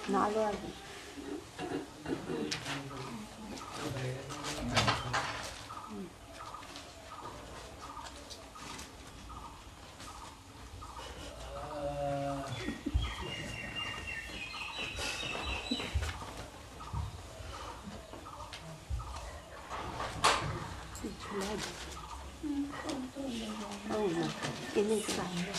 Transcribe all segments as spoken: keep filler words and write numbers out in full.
नालो आगे ini sekarang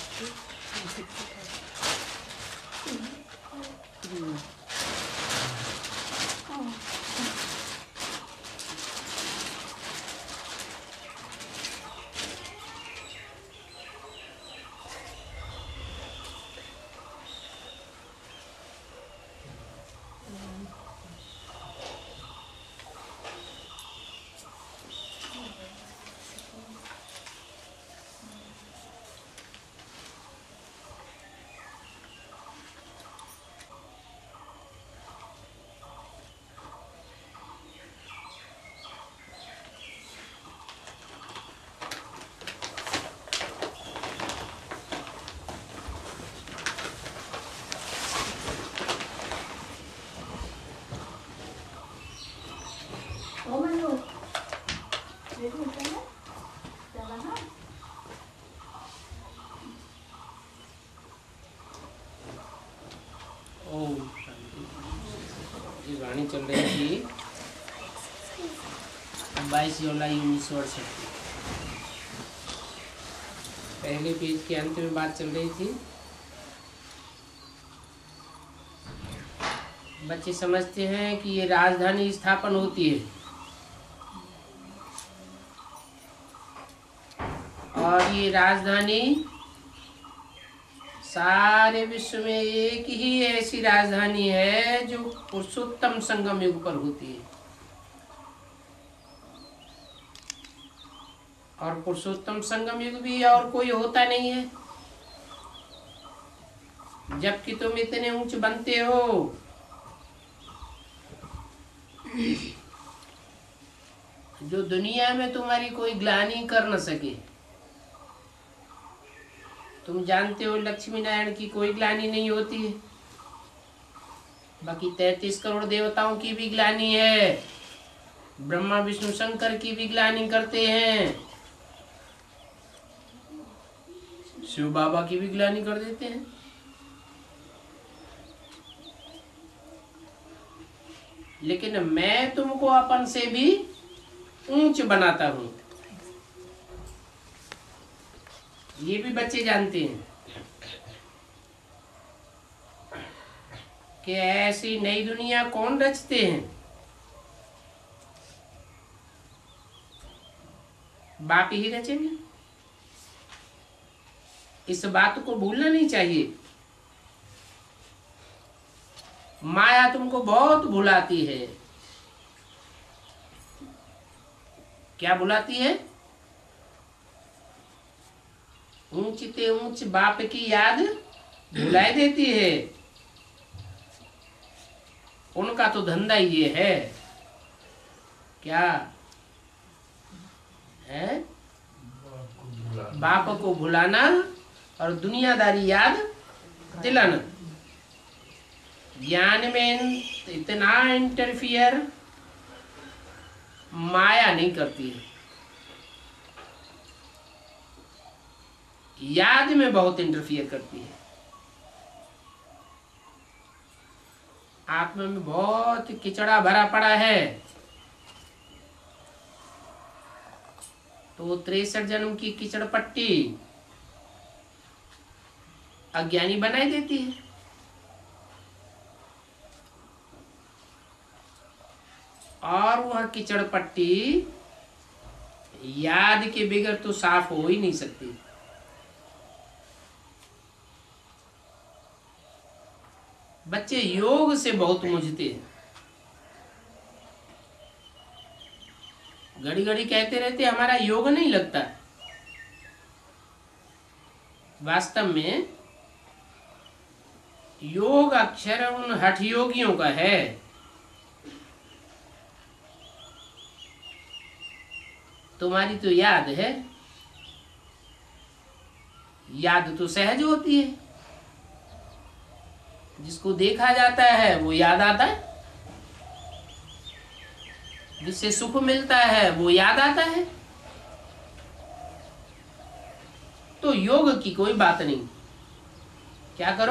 वाणी चल रही थी बाईस जुलाई उन्नीस सौ अड़सठ। पहले पेज के अंत में बात चल रही थी। बच्चे समझते हैं कि ये राजधानी स्थापन होती है और ये राजधानी सारे विश्व में एक ही ऐसी राजधानी है जो पुरुषोत्तम संगम युग पर होती है। और पुरुषोत्तम संगम युग भी और कोई होता नहीं है। जबकि तुम इतने ऊंच बनते हो, जो दुनिया में तुम्हारी कोई ग्लानि कर न सके। तुम जानते हो लक्ष्मी नारायण की कोई ग्लानि नहीं होती है, बाकी तैतीस करोड़ देवताओं की भी ग्लानि है। ब्रह्मा विष्णु शंकर की भी ग्लानि करते हैं, शिव बाबा की भी ग्लानि कर देते हैं। लेकिन मैं तुमको अपन से भी ऊंच बनाता हूं, ये भी बच्चे जानते हैं कि ऐसी नई दुनिया कौन रचते हैं। बाप ही रचेंगे। इस बात को भूलना नहीं चाहिए। माया तुमको बहुत भुलाती है। क्या भुलाती है? ऊंचते ऊंच बाप की याद भुलाई देती है। उनका तो धंधा ये है। क्या है? बाप को भुलाना और दुनियादारी याद दिलाना। ज्ञान में इतना इंटरफियर माया नहीं करती है, याद में बहुत इंटरफियर करती है। आत्मा में बहुत किचड़ा भरा पड़ा है, तो तिरसठ जन्म की किचड़ पट्टी अज्ञानी बनाई देती है। और वह किचड़ पट्टी याद के बगैर तो साफ हो ही नहीं सकती। बच्चे योग से बहुत मुझते हैं। घड़ी घड़ी कहते रहते हमारा योग नहीं लगता। वास्तव में योग अक्षर उन हठ योगियों का है। तुम्हारी तो याद है, याद तो सहज होती है। जिसको देखा जाता है वो याद आता है, जिससे सुख मिलता है वो याद आता है। तो योग की कोई बात नहीं, क्या करो,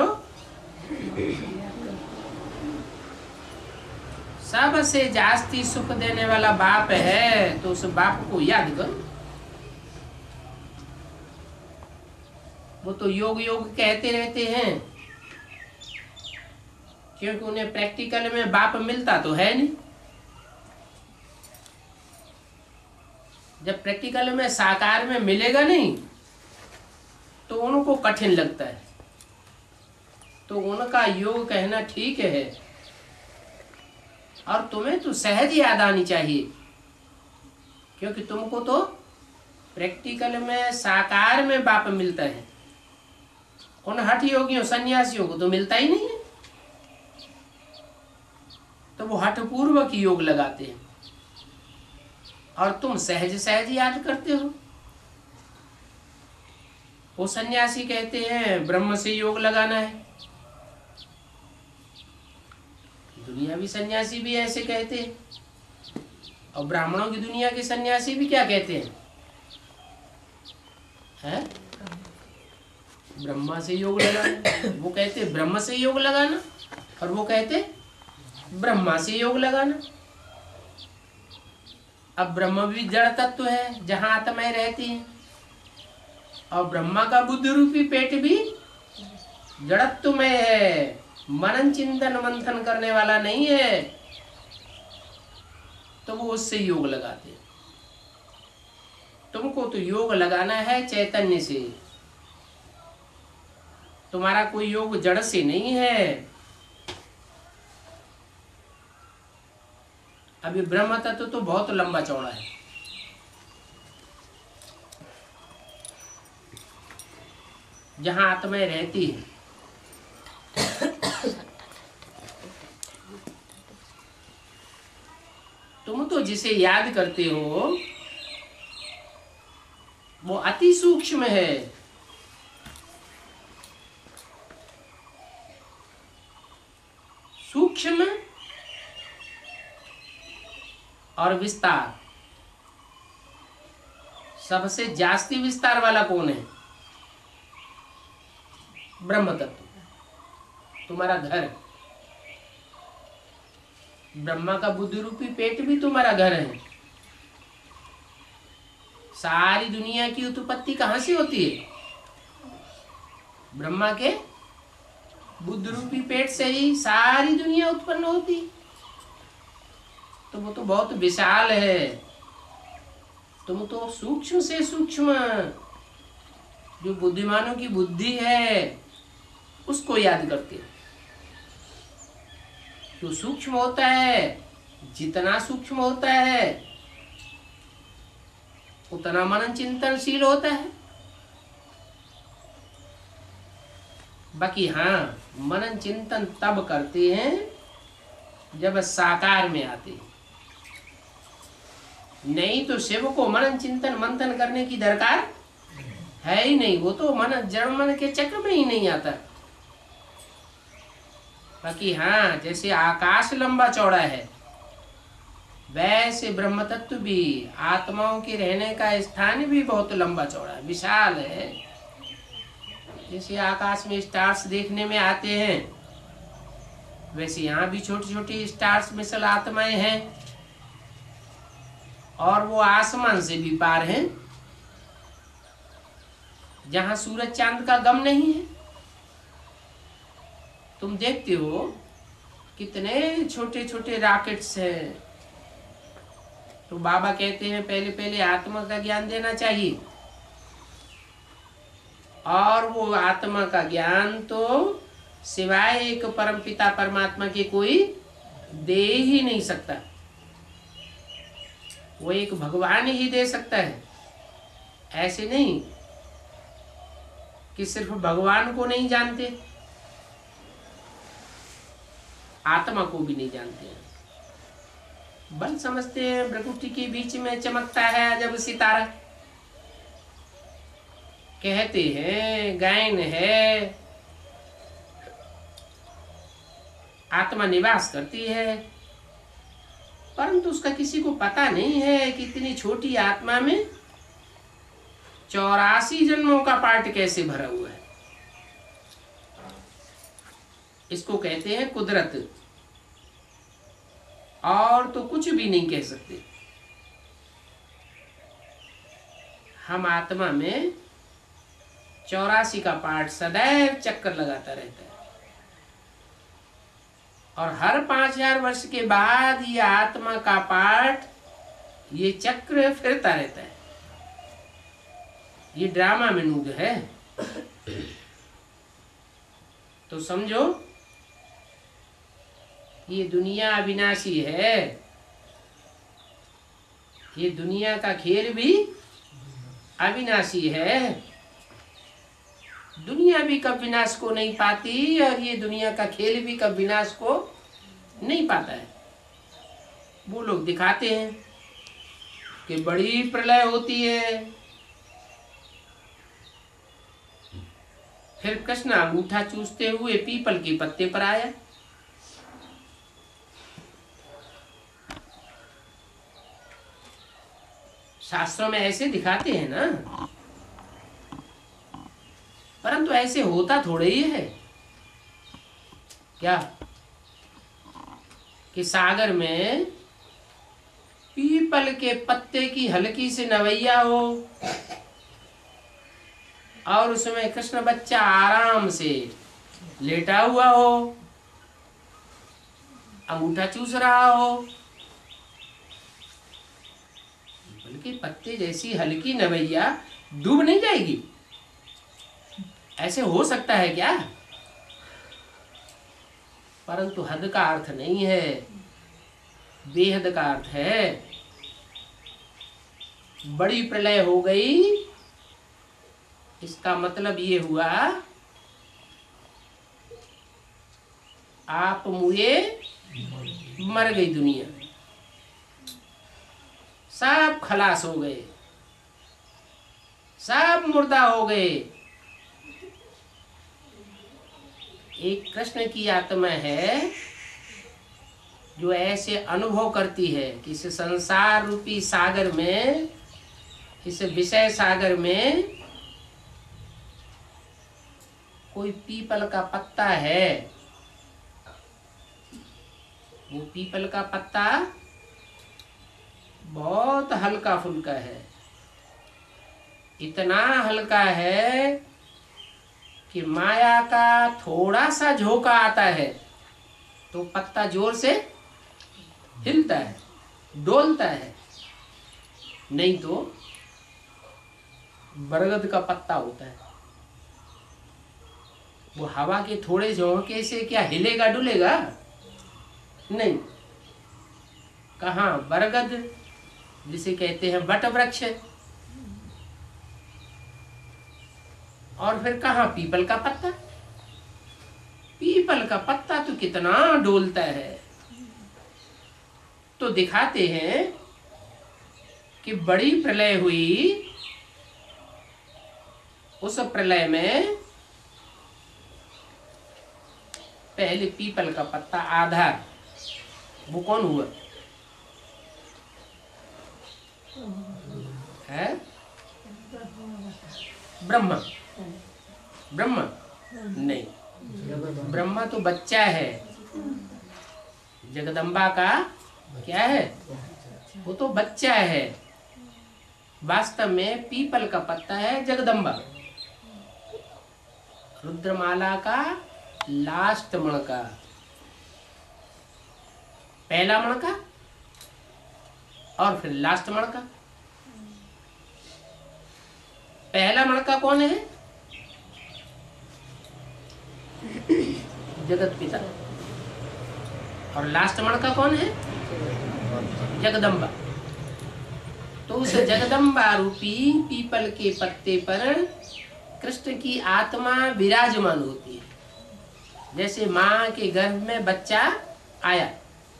सबसे जास्ती सुख देने वाला बाप है तो उस बाप को याद करो। वो तो योग योग कहते रहते हैं, क्योंकि उन्हें प्रैक्टिकल में बाप मिलता तो है नहीं। जब प्रैक्टिकल में साकार में मिलेगा नहीं तो उनको कठिन लगता है। तो उनका योग कहना ठीक है, और तुम्हें तो सहज याद आनी चाहिए, क्योंकि तुमको तो प्रैक्टिकल में साकार में बाप मिलता है। उन हठ योगियों सन्यासियों को तो मिलता ही नहीं है, तो वो हठ पूर्वक योग लगाते हैं और तुम सहज सहज याद करते हो। वो सन्यासी कहते हैं ब्रह्म से योग लगाना है, दुनियावी सन्यासी भी ऐसे कहते हैं, और ब्राह्मणों की दुनिया के सन्यासी भी क्या कहते हैं, है? ब्रह्मा से योग लगाना। वो कहते ब्रह्म से योग लगाना और वो कहते ब्रह्मा से योग लगाना। अब ब्रह्म भी जड़ तत्व है जहां आत्माएं रहती हैं, और ब्रह्मा का बुद्ध रूपी पेट भी जड़त्व में है, मनन चिंतन मंथन करने वाला नहीं है, तो वो उससे योग लगाते हैं। तुमको तो योग लगाना है चैतन्य से, तुम्हारा कोई योग जड़ से नहीं है। अभी ब्रह्म तत्व तो बहुत लंबा चौड़ा है, जहां आत्माएं रहती है। तुम तो जिसे याद करते हो वो अति सूक्ष्म है, सूक्ष्म और विस्तार। सबसे जास्ती विस्तार वाला कौन है? ब्रह्म तत्व, तुम्हारा घर। ब्रह्मा का बुद्धि रूपी पेट भी तुम्हारा घर है। सारी दुनिया की उत्पत्ति कहां से होती है? ब्रह्मा के बुद्ध रूपी पेट से ही सारी दुनिया उत्पन्न होती। तो वो तो बहुत विशाल है, तुम तो सूक्ष्म से सूक्ष्म, जो बुद्धिमानों की बुद्धि है उसको याद करते हो। जो सूक्ष्म होता है, जितना सूक्ष्म होता है उतना मनन चिंतनशील होता है। बाकी हाँ, मनन चिंतन तब करते हैं जब साकार में आते हैं, नहीं तो शिव को मनन चिंतन मंथन करने की दरकार है ही नहीं। वो तो मन जड़ मन के चक्र में ही नहीं आता। बाकी हाँ, जैसे आकाश लंबा चौड़ा है वैसे ब्रह्म तत्व भी, आत्माओं के रहने का स्थान भी बहुत लंबा चौड़ा है, विशाल है। जैसे आकाश में स्टार्स देखने में आते हैं वैसे यहाँ भी छोटी छोटी स्टार्स मिसल आत्माएं हैं, और वो आसमान से भी पार हैं, जहां सूरज चांद का गम नहीं है। तुम देखते हो कितने छोटे छोटे रॉकेट्स हैं। तो बाबा कहते हैं पहले पहले आत्मा का ज्ञान देना चाहिए, और वो आत्मा का ज्ञान तो सिवाय एक परमपिता परमात्मा के कोई दे ही नहीं सकता। वो एक भगवान ही दे सकता है। ऐसे नहीं कि सिर्फ भगवान को नहीं जानते, आत्मा को भी नहीं जानते हैं। बल समझते हैं प्रकृति के बीच में चमकता है जब सितारा, कहते हैं गायन है, आत्मा निवास करती है, परंतु उसका किसी को पता नहीं है कि इतनी छोटी आत्मा में चौरासी जन्मों का पार्ट कैसे भरा हुआ है। इसको कहते हैं कुदरत, और तो कुछ भी नहीं कह सकते। हम आत्मा में चौरासी का पार्ट सदैव चक्कर लगाता रहता है, और हर पांच हजार वर्ष के बाद ये आत्मा का पार्ट, ये चक्र फिरता रहता है। ये ड्रामा मनूद है। तो समझो ये दुनिया अविनाशी है, ये दुनिया का खेल भी अविनाशी है। दुनिया भी कब विनाश को नहीं पाती, और ये दुनिया का खेल भी कब विनाश को नहीं पाता है। वो लोग दिखाते हैं कि बड़ी प्रलय होती है, फिर कृष्ण अंगूठा चूसते हुए पीपल के पत्ते पर आया। शास्त्रों में ऐसे दिखाते हैं ना, परंतु ऐसे होता थोड़े ही है क्या कि सागर में पीपल के पत्ते की हल्की से नवैया हो, और उसमें कृष्ण बच्चा आराम से लेटा हुआ हो, अंगूठा चूस रहा हो। पीपल के पत्ते जैसी हल्की नवैया डूब नहीं जाएगी? ऐसे हो सकता है क्या? परंतु हद का अर्थ नहीं है, बेहद का अर्थ है। बड़ी प्रलय हो गई, इसका मतलब ये हुआ आप मुए मर गई दुनिया, सब खलास हो गए, सब मुर्दा हो गए। एक कृष्ण की आत्मा है जो ऐसे अनुभव करती है कि इस संसार रूपी सागर में, इस विषय सागर में कोई पीपल का पत्ता है। वो पीपल का पत्ता बहुत हल्का फुल्का है, इतना हल्का है कि माया का थोड़ा सा झोंका आता है तो पत्ता जोर से हिलता है, डोलता है। नहीं तो बरगद का पत्ता होता है, वो हवा के थोड़े झोंके से क्या हिलेगा डुलेगा? नहीं। कहाँ बरगद जिसे कहते हैं वट वृक्ष, और फिर कहाँ पीपल का पत्ता। पीपल का पत्ता तो कितना डोलता है। तो दिखाते हैं कि बड़ी प्रलय हुई, उस प्रलय में पहले पीपल का पत्ता आधार, वो कौन हुआ है? ब्रह्मा। ब्रह्मा नहीं, ब्रह्मा तो बच्चा है, जगदम्बा का क्या है? वो तो बच्चा है। वास्तव में पीपल का पत्ता है जगदम्बा, रुद्रमाला का लास्ट मणका, पहला मणका और फिर लास्ट मणका। पहला मणका कौन है? जगत पिता। और लास्ट मणका कौन है? जगदम्बा। तो उस जगदम्बा रूपी पीपल के पत्ते पर कृष्ण की आत्मा विराजमान होती है। जैसे माँ के गर्भ में बच्चा आया,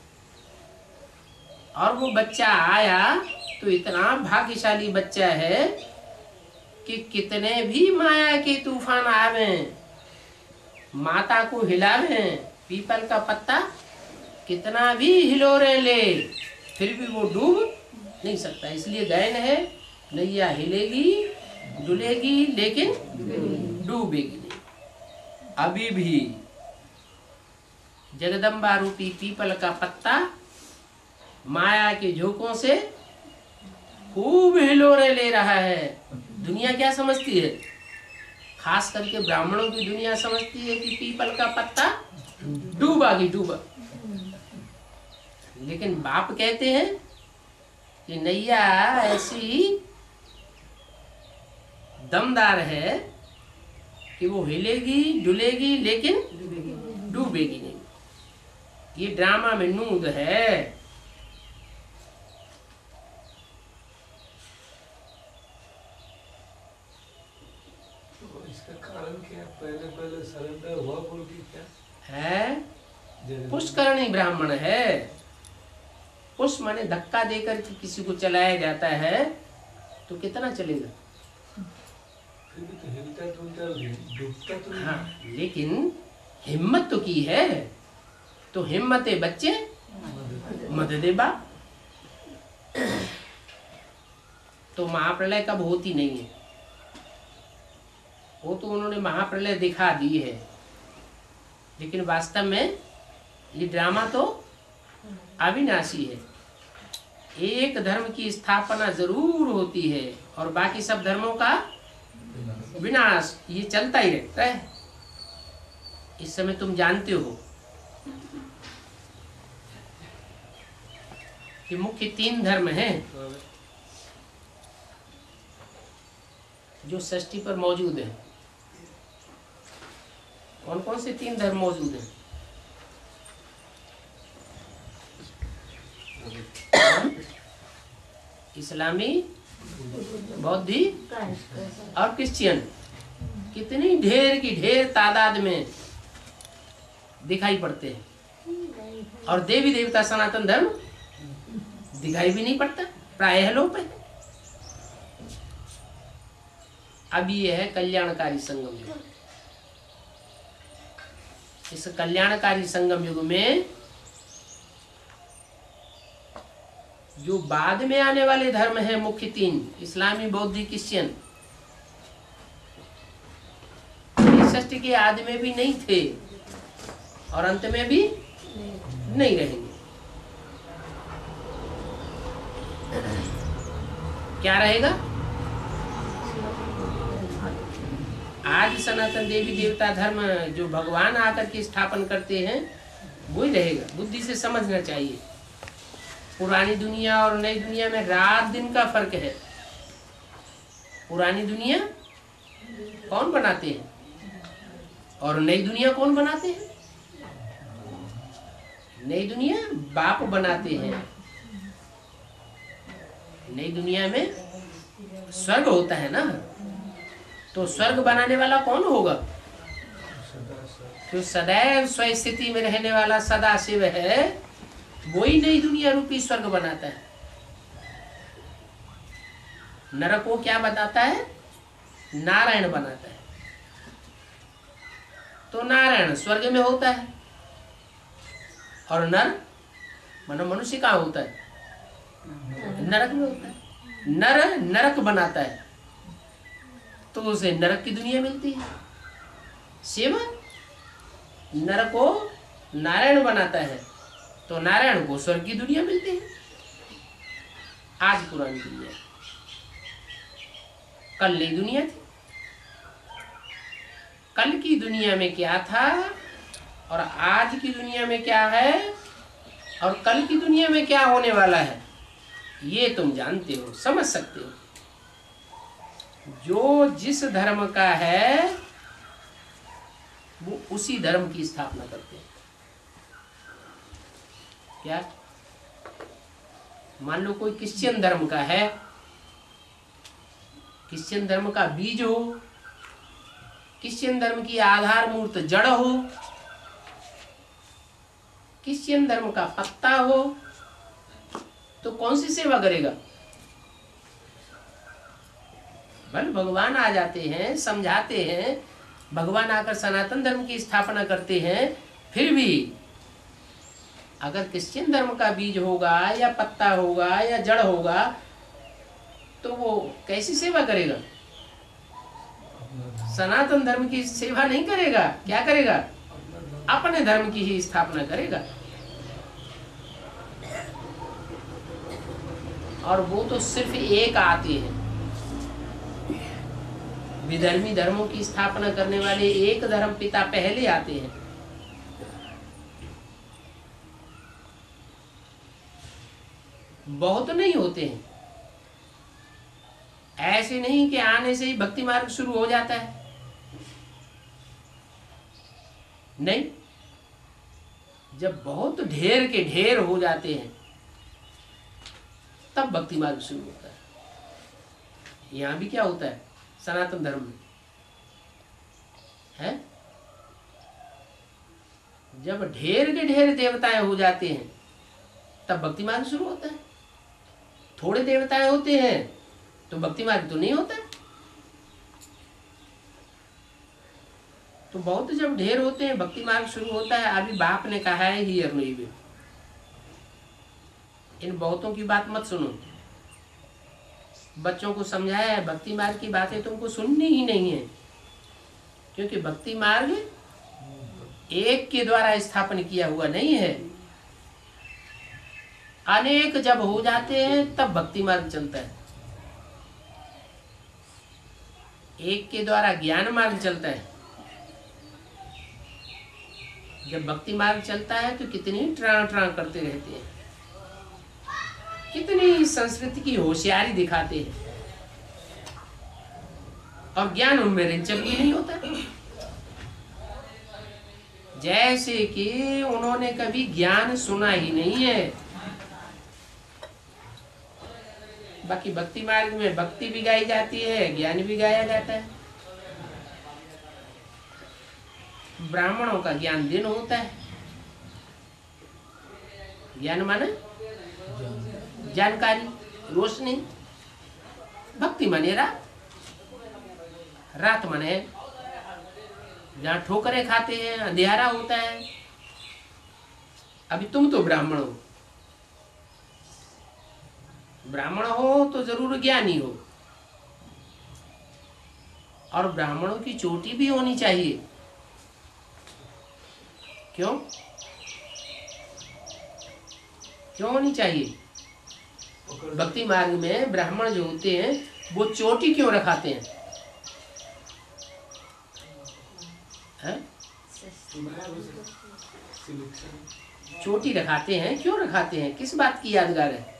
और वो बच्चा आया तो इतना भाग्यशाली बच्चा है कि कितने भी माया के तूफान आवे, माता को हिलावे, पीपल का पत्ता कितना भी हिलोरे ले फिर भी वो डूब नहीं सकता। इसलिए गायन है, नैया हिलेगी डुलेगी लेकिन डूबेगी नहीं। अभी भी जगदम्बा रूपी पीपल का पत्ता माया के झोंकों से खूब हिलोरे ले रहा है। दुनिया क्या समझती है? खास करके ब्राह्मणों की दुनिया समझती है कि पीपल का पत्ता डूबा की डूबा। लेकिन बाप कहते हैं कि नैया ऐसी दमदार है कि वो हिलेगी डुलेगी लेकिन डूबेगी नहीं। ये ड्रामा में नूद है। इसका कारण क्या? पहले पहले सरेंडर हुआ बोल के क्या है? पुष्करणी ब्राह्मण है। पुष्प माने धक्का देकर कि किसी को चलाया जाता है तो कितना चलेगा? फिर भी तो हिलता डुलता डूबता तो नहीं। हाँ, लेकिन हिम्मत तो की है। तो हिम्मते बच्चे मददे बाप। तो महाप्रलय कब होती नहीं है, वो तो उन्होंने महाप्रलय दिखा दी है। लेकिन वास्तव में ये ड्रामा तो अविनाशी है। एक धर्म की स्थापना जरूर होती है और बाकी सब धर्मों का विनाश। ये चलता ही रहता है। इस समय तुम जानते हो कि मुख्य तीन धर्म हैं जो षष्ठी पर मौजूद है। कौन कौन से तीन धर्म मौजूद हैं? इस्लामी, बौद्धि और क्रिश्चियन। कितनी ढेर की ढेर तादाद में दिखाई पड़ते हैं। और देवी देवता सनातन धर्म दिखाई भी नहीं पड़ता, प्रायः लोप है। अब ये है कल्याणकारी संगम युग। इस कल्याणकारी संगम युग में जो बाद में आने वाले धर्म है मुख्य तीन, इस्लामी, बौद्धि, क्रिश्चियन, षष्ठी के आदि में भी नहीं थे और अंत में भी नहीं रहेंगे। क्या रहेगा? आज सनातन देवी देवता धर्म जो भगवान आकर के स्थापन करते हैं वही रहेगा। बुद्धि से समझना चाहिए। पुरानी दुनिया और नई दुनिया में रात दिन का फर्क है। पुरानी दुनिया कौन बनाते हैं और नई दुनिया कौन बनाते हैं? नई दुनिया बाप बनाते हैं। नई दुनिया में स्वर्ग होता है ना, तो स्वर्ग बनाने वाला कौन होगा? जो सदैव स्वस्थिति में रहने वाला सदा शिव है, वही नई दुनिया रूपी स्वर्ग बनाता है। नरक को क्या बताता है? नारायण बनाता है। तो नारायण स्वर्ग में होता है और नर मानो मनुष्य कहाँ होता है? नरक में होता है। नर नरक बनाता है तो उसे नरक की दुनिया मिलती है। शिव नरक को नारायण बनाता है तो नारायण को स्वर्ग की दुनिया मिलती है। आज पुरानी दुनिया, कल नई दुनिया थी। कल की दुनिया में क्या था और आज की दुनिया में क्या है और कल की दुनिया में क्या होने वाला है, ये तुम जानते हो, समझ सकते हो। जो जिस धर्म का है वो उसी धर्म की स्थापना करते हैं। क्या? मान लो कोई क्रिश्चियन धर्म का है, क्रिश्चियन धर्म का बीज हो, क्रिश्चियन धर्म की आधार मूर्त जड़ हो, क्रिश्चियन धर्म का पत्ता हो, तो कौन सी सेवा करेगा? बल भगवान आ जाते हैं, समझाते हैं। भगवान आकर सनातन धर्म की स्थापना करते हैं फिर भी अगर क्रिश्चियन धर्म का बीज होगा या पत्ता होगा या जड़ होगा तो वो कैसी सेवा करेगा? सनातन धर्म की सेवा नहीं करेगा, क्या करेगा? अपने धर्म की ही स्थापना करेगा। और वो तो सिर्फ एक आते हैं, विधर्मी धर्मों की स्थापना करने वाले एक धर्म पिता पहले आते हैं। बहुत नहीं होते हैं। ऐसे नहीं कि आने से ही भक्ति मार्ग शुरू हो जाता है, नहीं। जब बहुत ढेर के ढेर हो जाते हैं तब भक्ति मार्ग शुरू होता है। यहां भी क्या होता है सनातन धर्म में है, जब ढेर के ढेर देवताएं हो जाते हैं तब भक्ति मार्ग शुरू होता है। थोड़े देवताएं होते हैं तो भक्ति मार्ग तो नहीं होता। तो बहुत जब ढेर होते हैं भक्ति मार्ग शुरू होता है। अभी बाप ने कहा है ही अरुणिव, इन बहुतों की बात मत सुनो। बच्चों को समझाया है भक्ति मार्ग की बातें तुमको सुननी ही नहीं है, क्योंकि भक्ति मार्ग एक के द्वारा स्थापन किया हुआ नहीं है। अनेक जब हो जाते हैं तब भक्ति मार्ग चलता है। एक के द्वारा ज्ञान मार्ग चलता है। जब भक्ति मार्ग चलता है तो कितनी ट्रां ट्रां करते रहते हैं, कितनी संस्कृति की होशियारी दिखाते हैं, और ज्ञान उनमें रिंचक भी नहीं होता। जैसे कि उन्होंने कभी ज्ञान सुना ही नहीं है। बाकी भक्ति मार्ग में भक्ति भी गाई जाती है, ज्ञान भी गाया जाता है। ब्राह्मणों का ज्ञान दिन होता है। ज्ञान माने जानकारी, रोशनी। भक्ति माने रात, रात माने जहाँ ठोकरें खाते हैं, अंधेरा होता है। अभी तुम तो ब्राह्मण हो, ब्राह्मण हो तो जरूर ज्ञानी हो, और ब्राह्मणों की चोटी भी होनी चाहिए। क्यों क्यों होनी चाहिए? भक्ति मार्ग में ब्राह्मण जो होते हैं वो चोटी क्यों रखाते हैं? है? चोटी रखाते हैं, क्यों रखाते हैं? किस बात की यादगार है?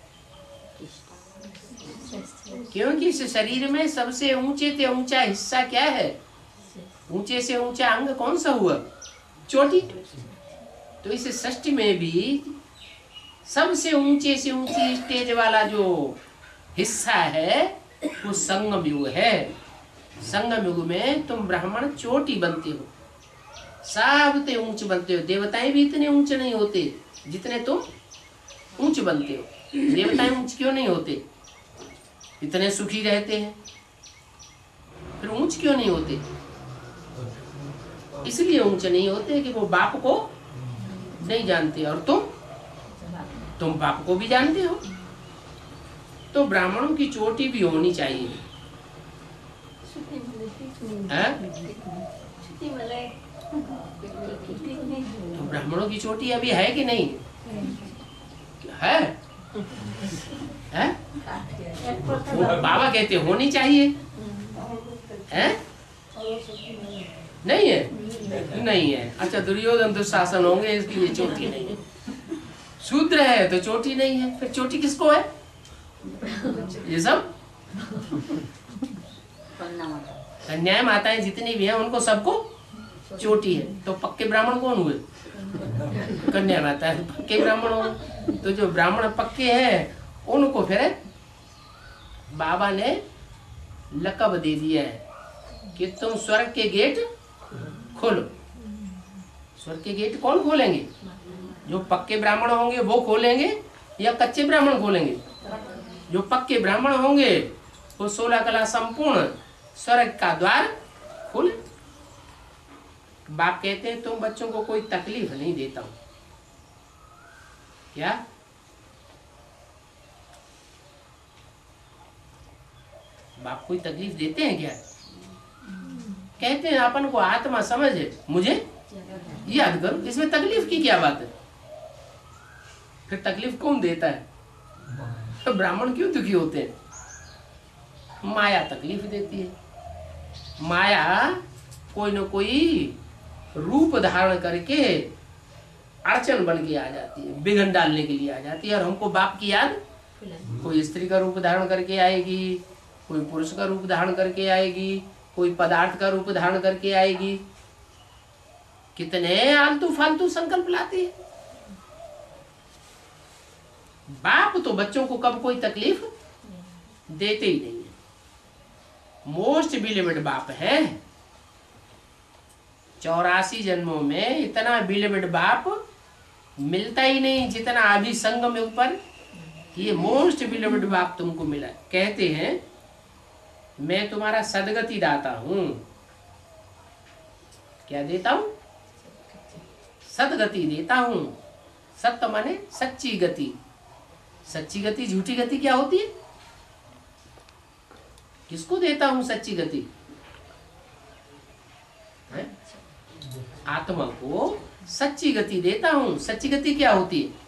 क्योंकि इस शरीर में सबसे ऊंचे से ऊंचा हिस्सा क्या है? ऊंचे से ऊंचा अंग कौन सा हुआ? चोटी। तो इस षष्ठी में भी सबसे ऊंचे से ऊंची स्टेज वाला जो हिस्सा है वो संगम युग है। संगम युग में तुम ब्राह्मण चोटी बनते हो, सबसे ऊंच बनते हो। देवताएं भी इतने ऊंचे नहीं होते जितने तुम ऊंच बनते हो। देवताएं ऊंच क्यों नहीं होते? इतने सुखी रहते हैं, फिर ऊंच क्यों नहीं होते? इसलिए ऊंचे नहीं होते कि वो बाप को नहीं जानते, और तुम तुम बाप को भी जानते हो। तो ब्राह्मणों की चोटी भी होनी चाहिए। तो ब्राह्मणों की चोटी अभी है कि नहीं है? है? बाबा कहते होनी चाहिए, है? नहीं है? नहीं है। अच्छा, दुर्योधन दुशासन होंगे इसकी ये चोटी नहीं है। शूद्र है तो चोटी नहीं है, फिर चोटी किसको है? ये सब कन्या माताएं जितनी भी हैं उनको सबको चोटी है। तो पक्के ब्राह्मण कौन हुए? कन्या माता पक्के ब्राह्मण हो। तो जो ब्राह्मण पक्के हैं उनको फिर बाबा ने लकब दे दिया है कि तुम स्वर्ग के गेट खोलो। स्वर्ग के गेट कौन खोलेंगे? जो पक्के ब्राह्मण होंगे वो खोलेंगे या कच्चे ब्राह्मण खोलेंगे? जो पक्के ब्राह्मण होंगे वो सोलह कला संपूर्ण स्वर्ग का द्वार खोले। बाप कहते हैं तुम बच्चों को कोई तकलीफ नहीं देता हूं। क्या बाप कोई तकलीफ देते हैं क्या? कहते हैं अपन को आत्मा समझ है, मुझे याद करो। इसमें तकलीफ की क्या बात है? फिर तकलीफ कौन देता है? तो ब्राह्मण क्यों दुखी होते हैं? माया तकलीफ देती है। माया कोई न कोई रूप धारण करके अड़चन बन के आ जाती है, बिघन डालने के लिए आ जाती है। और हमको बाप की याद कोई स्त्री का रूप धारण करके आएगी, कोई पुरुष का रूप धारण करके आएगी, कोई पदार्थ का रूप धारण करके आएगी। कितने आलतू फालतू संकल्प लाती है। बाप तो बच्चों को कब कोई तकलीफ देते ही नहीं है। मोस्ट बिलीवेड बाप है। चौरासी जन्मों में इतना बिलीवेड बाप मिलता ही नहीं जितना अभी संग में ऊपर ये मोस्ट बिलीवेड बाप तुमको मिला। कहते हैं मैं तुम्हारा सदगति दाता हूं। क्या देता हूं? सदगति देता हूं। सत्य माने सच्ची गति। सच्ची गति, झूठी गति क्या होती है? किसको देता हूं सच्ची गति? है? आत्मा को सच्ची गति देता हूं। सच्ची गति क्या होती है?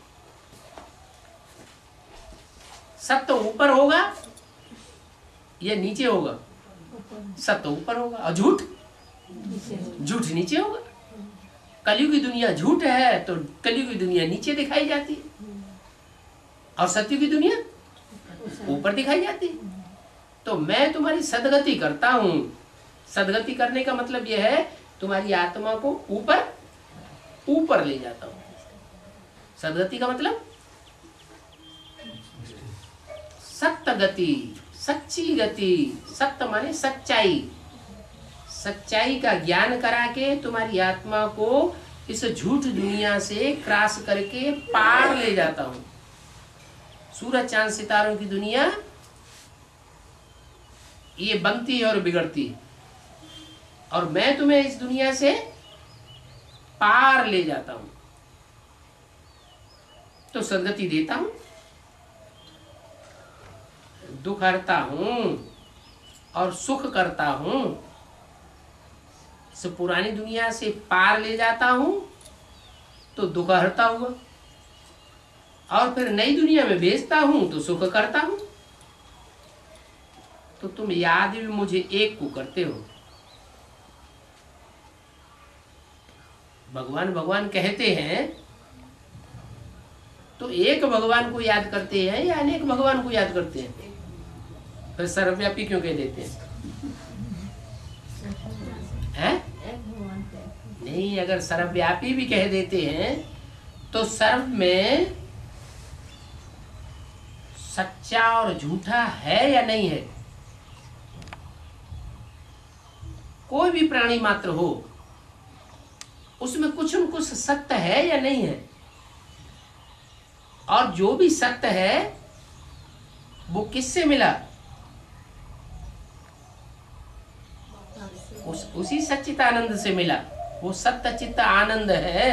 सत्य ऊपर होगा या नीचे होगा? सत्य ऊपर होगा और झूठ झूठ नीचे होगा। कलयुग की दुनिया झूठ है तो कलयुग की दुनिया नीचे दिखाई जाती है और सत्य की दुनिया ऊपर दिखाई जाती है। तो मैं तुम्हारी सदगति करता हूं। सदगति करने का मतलब यह है तुम्हारी आत्मा को ऊपर ऊपर ले जाता हूं। सदगति का मतलब सत्य गति, सच्ची गति। सत्य माने सच्चाई। सच्चाई का ज्ञान करा के तुम्हारी आत्मा को इस झूठ दुनिया से क्रॉस करके पार ले जाता हूं। सूरज चांद सितारों की दुनिया ये बनती है और बिगड़ती है और मैं तुम्हें इस दुनिया से पार ले जाता हूं। तो सदगति देता हूं, दुख हरता हूं और सुख करता हूं। इस पुरानी दुनिया से पार ले जाता हूं तो दुख हरता हुआ और फिर नई दुनिया में भेजता हूं तो सुख करता हूं। तो तुम याद भी मुझे एक को करते हो। भगवान भगवान कहते हैं तो एक भगवान को याद करते हैं या अनेक भगवान को याद करते हैं? फिर सर्वव्यापी क्यों कह देते हैं? है? नहीं, अगर सर्वव्यापी भी कह देते हैं तो सर्व में सच्चा और झूठा है या नहीं है? कोई भी प्राणी मात्र हो उसमें कुछ न कुछ सत्य है या नहीं है? और जो भी सत्य है वो किससे मिला? उस उसी सच्चिदानंद से मिला। वो सत्य चित्त आनंद है।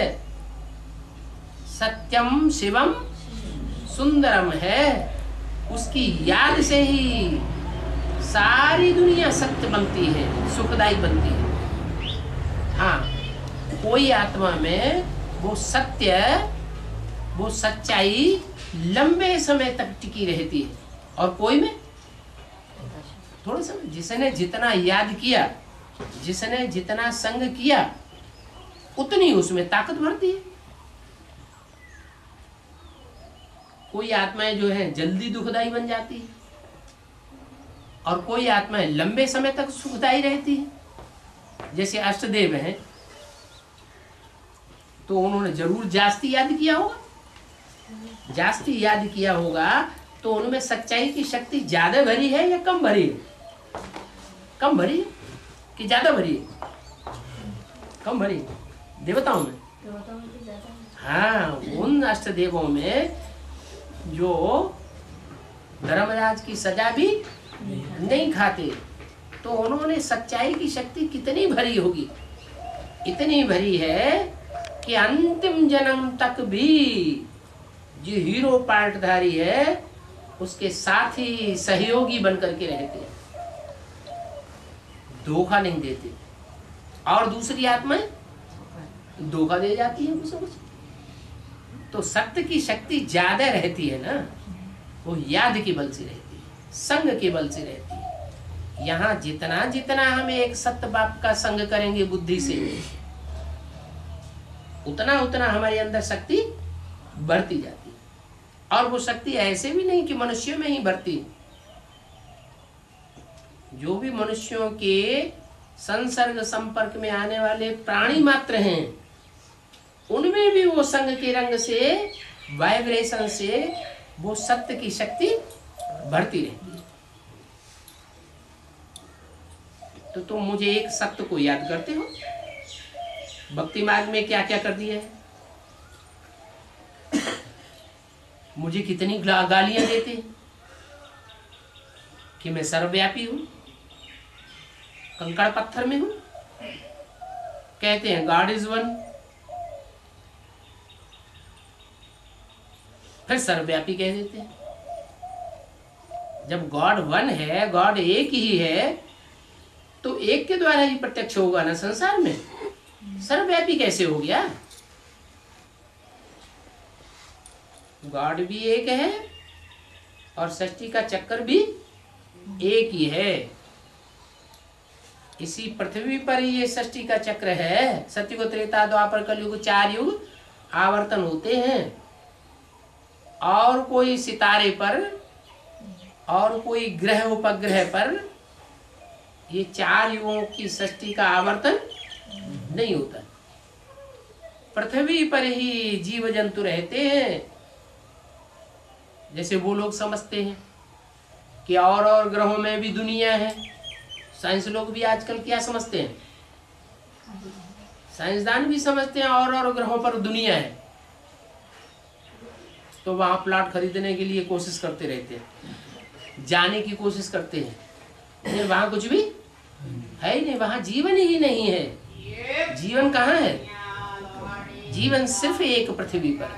सत्यम शिवम सुंदरम है। उसकी याद से ही सारी दुनिया सत्य बनती है, सुखदायी बनती है। हाँ, कोई आत्मा में वो सत्य, वो सच्चाई लंबे समय तक टिकी रहती है और कोई में थोड़ा समय। जिसने जितना याद किया, जिसने जितना संग किया, उतनी उसमें ताकत बढ़ती है। कोई आत्माएं जो है जल्दी दुखदाई बन जाती है और कोई आत्माएं लंबे समय तक सुखदाई रहती है। जैसे अष्टदेव हैं तो उन्होंने जरूर जास्ती याद किया होगा। जास्ती याद किया होगा तो उनमें सच्चाई की शक्ति ज्यादा भरी है या कम भरी है? कम भरी है कि ज्यादा भरी है? कम भरी देवताओं में। हाँ, उन अष्टदेवों में जो धर्मराज की सजा भी नहीं खाते तो उन्होंने सच्चाई की शक्ति कितनी भरी होगी? इतनी भरी है कि अंतिम जन्म तक भी जो हीरो पार्टधारी है उसके साथी सहयोगी बनकर के रहते हैं, धोखा नहीं देते। और दूसरी आत्माएं धोखा दे जाती है कुछ कुछ। तो सत्य की शक्ति ज्यादा रहती है ना, वो याद के बल से रहती है, संग के बल से रहती है। यहाँ जितना जितना हम एक सत्य बाप का संग करेंगे बुद्धि से, उतना उतना हमारे अंदर शक्ति बढ़ती जाती है। और वो शक्ति ऐसे भी नहीं कि मनुष्यों में ही बढ़ती, जो भी मनुष्यों के संसर्ग संपर्क में आने वाले प्राणी मात्र हैं, उनमें भी वो संग के रंग से, वाइब्रेशन से वो सत्य की शक्ति बढ़ती रहती है। तो तुम मुझे एक सत्य को याद करते हो, भक्ति मार्ग में क्या क्या कर दिया है, मुझे कितनी गालियां देते हैं कि मैं सर्वव्यापी हूं, कंकड़ पत्थर में हूं, कहते हैं गॉड इज वन, फिर सर्वव्यापी कह देते हैं। जब गॉड वन है, गॉड एक ही है, तो एक के द्वारा ही प्रत्यक्ष होगा ना संसार में, सर्वव्यापी कैसे हो गया? गॉड भी एक है और सृष्टि का चक्कर भी एक ही है। इसी पृथ्वी पर ही ये सृष्टि का चक्र है। सत्युग, त्रेता, द्वापर, कलयुग, चार युग आवर्तन होते हैं। और कोई सितारे पर और कोई ग्रह उपग्रह पर ये चार युगों की सृष्टि का आवर्तन नहीं होता। पृथ्वी पर ही जीव जंतु रहते हैं। जैसे वो लोग समझते हैं कि और और ग्रहों में भी दुनिया है। साइंस लोग भी आजकल क्या समझते हैं, साइंसदान भी समझते हैं और और ग्रहों पर दुनिया है, तो वहां प्लॉट खरीदने के लिए कोशिश करते रहते हैं, जाने की कोशिश करते हैं, लेकिन वहां कुछ भी है ही नहीं, वहां जीवन ही नहीं है। जीवन कहाँ है? जीवन सिर्फ एक पृथ्वी पर।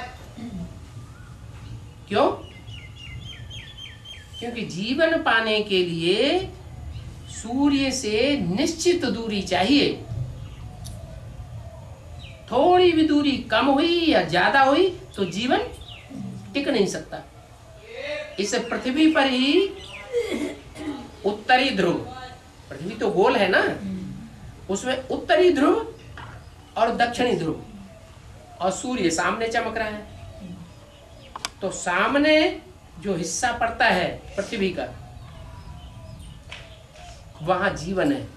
क्यों? क्योंकि जीवन पाने के लिए सूर्य से निश्चित दूरी चाहिए। थोड़ी भी दूरी कम हुई या ज्यादा हुई तो जीवन टिक नहीं सकता। इस पृथ्वी पर ही उत्तरी ध्रुव, पृथ्वी तो गोल है ना, उसमें उत्तरी ध्रुव और दक्षिणी ध्रुव, और सूर्य सामने चमक रहा है। तो सामने जो हिस्सा पड़ता है पृथ्वी का, वहां जीवन है,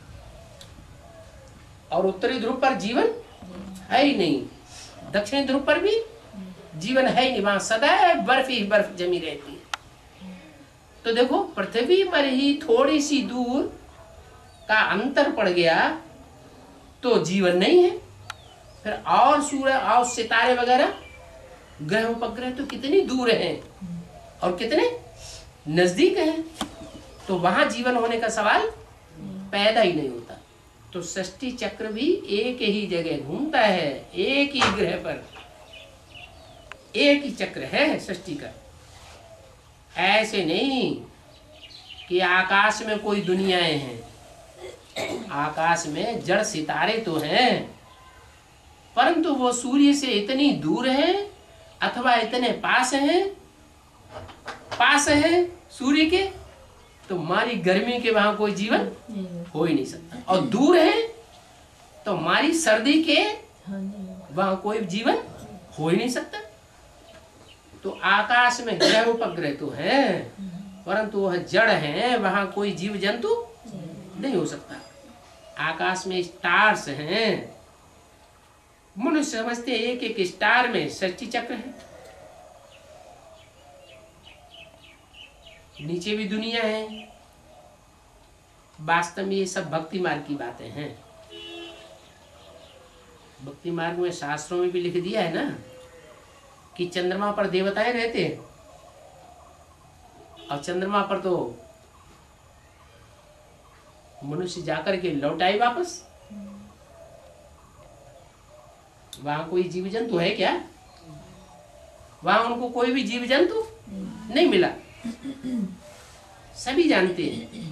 और उत्तरी ध्रुव पर जीवन है ही नहीं, दक्षिणी ध्रुव पर भी जीवन है ही नहीं, वहां सदा बर्फ ही बर्फ जमी रहती है। तो देखो, पृथ्वी पर ही थोड़ी सी दूर का अंतर पड़ गया तो जीवन नहीं है। फिर और सूर्य और सितारे वगैरह ग्रह उपग्रह तो कितनी दूर हैं और कितने नजदीक हैं, तो वहां जीवन होने का सवाल पैदा ही नहीं होता। तो सृष्टि चक्र भी एक ही जगह घूमता है, एक ही ग्रह पर एक ही चक्र है सृष्टि का। ऐसे नहीं कि आकाश में कोई दुनियाएं हैं। आकाश में जड़ सितारे तो हैं, परंतु वो सूर्य से इतनी दूर है अथवा इतने पास हैं, पास है सूर्य के, तो हमारी गर्मी के वहां कोई जीवन हो ही नहीं सकता, और दूर है तो हमारी सर्दी के वहां कोई जीवन हो ही नहीं सकता। तो आकाश में ग्रह उपग्रह तो है, परंतु वह जड़ है, वहां कोई जीव जंतु नहीं हो सकता। आकाश में स्टार्स हैं, मनुष्य समझते हैं एक एक स्टार में सृष्टि चक्र है, नीचे भी दुनिया है। वास्तव में ये सब भक्ति मार्ग की बातें हैं। भक्ति मार्ग में शास्त्रों में भी लिख दिया है ना कि चंद्रमा पर देवताएं रहते हैं, और चंद्रमा पर तो मनुष्य जाकर के लौट आए वापस। वहां कोई जीव जंतु है क्या? वहां उनको कोई भी जीव जंतु नहीं मिला। सभी जानते हैं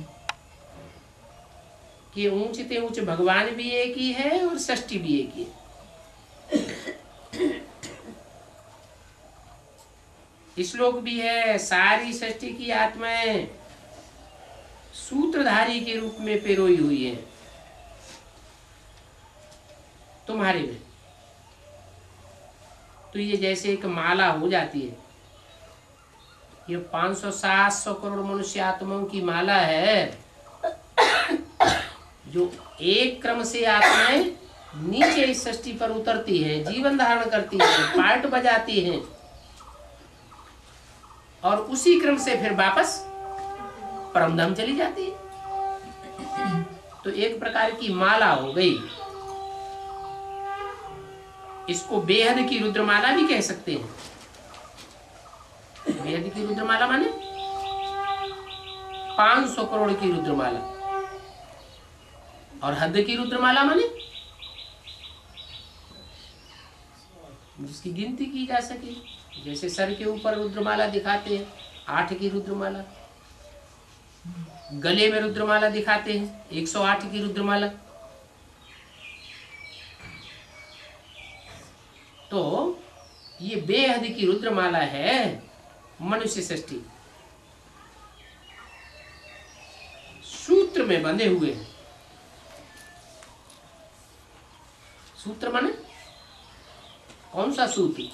कि ऊंच ते ऊंच भगवान भी एक ही है और सृष्टि भी एक ही है। श्लोक भी है, सारी सृष्टि की आत्माएं सूत्रधारी के रूप में पेरोई हुई है तुम्हारे में। तो ये जैसे एक माला हो जाती है, ये पाँच सौ सात सौ करोड़ मनुष्य आत्माओं की माला है, जो एक क्रम से आत्माएं नीचे इस सृष्टि पर उतरती हैं, जीवन धारण करती हैं, पार्ट बजाती हैं, और उसी क्रम से फिर वापस परमधाम चली जाती है। तो एक प्रकार की माला हो गई। इसको बेहद की रुद्रमाला भी कह सकते हैं। बेहद की रुद्रमाला माने पांच सौ करोड़ की रुद्रमाला, और हद की रुद्रमाला माने जिसकी गिनती की जा सके। जैसे सर के ऊपर रुद्रमाला दिखाते हैं, आठ की रुद्रमाला, गले में रुद्रमाला दिखाते हैं, एक सौ आठ की रुद्रमाला। तो ये बेहद की रुद्रमाला है मनुष्य सृष्टि, सूत्र में बंधे हुए हैं। सूत्र माने कौन सा सूत्र?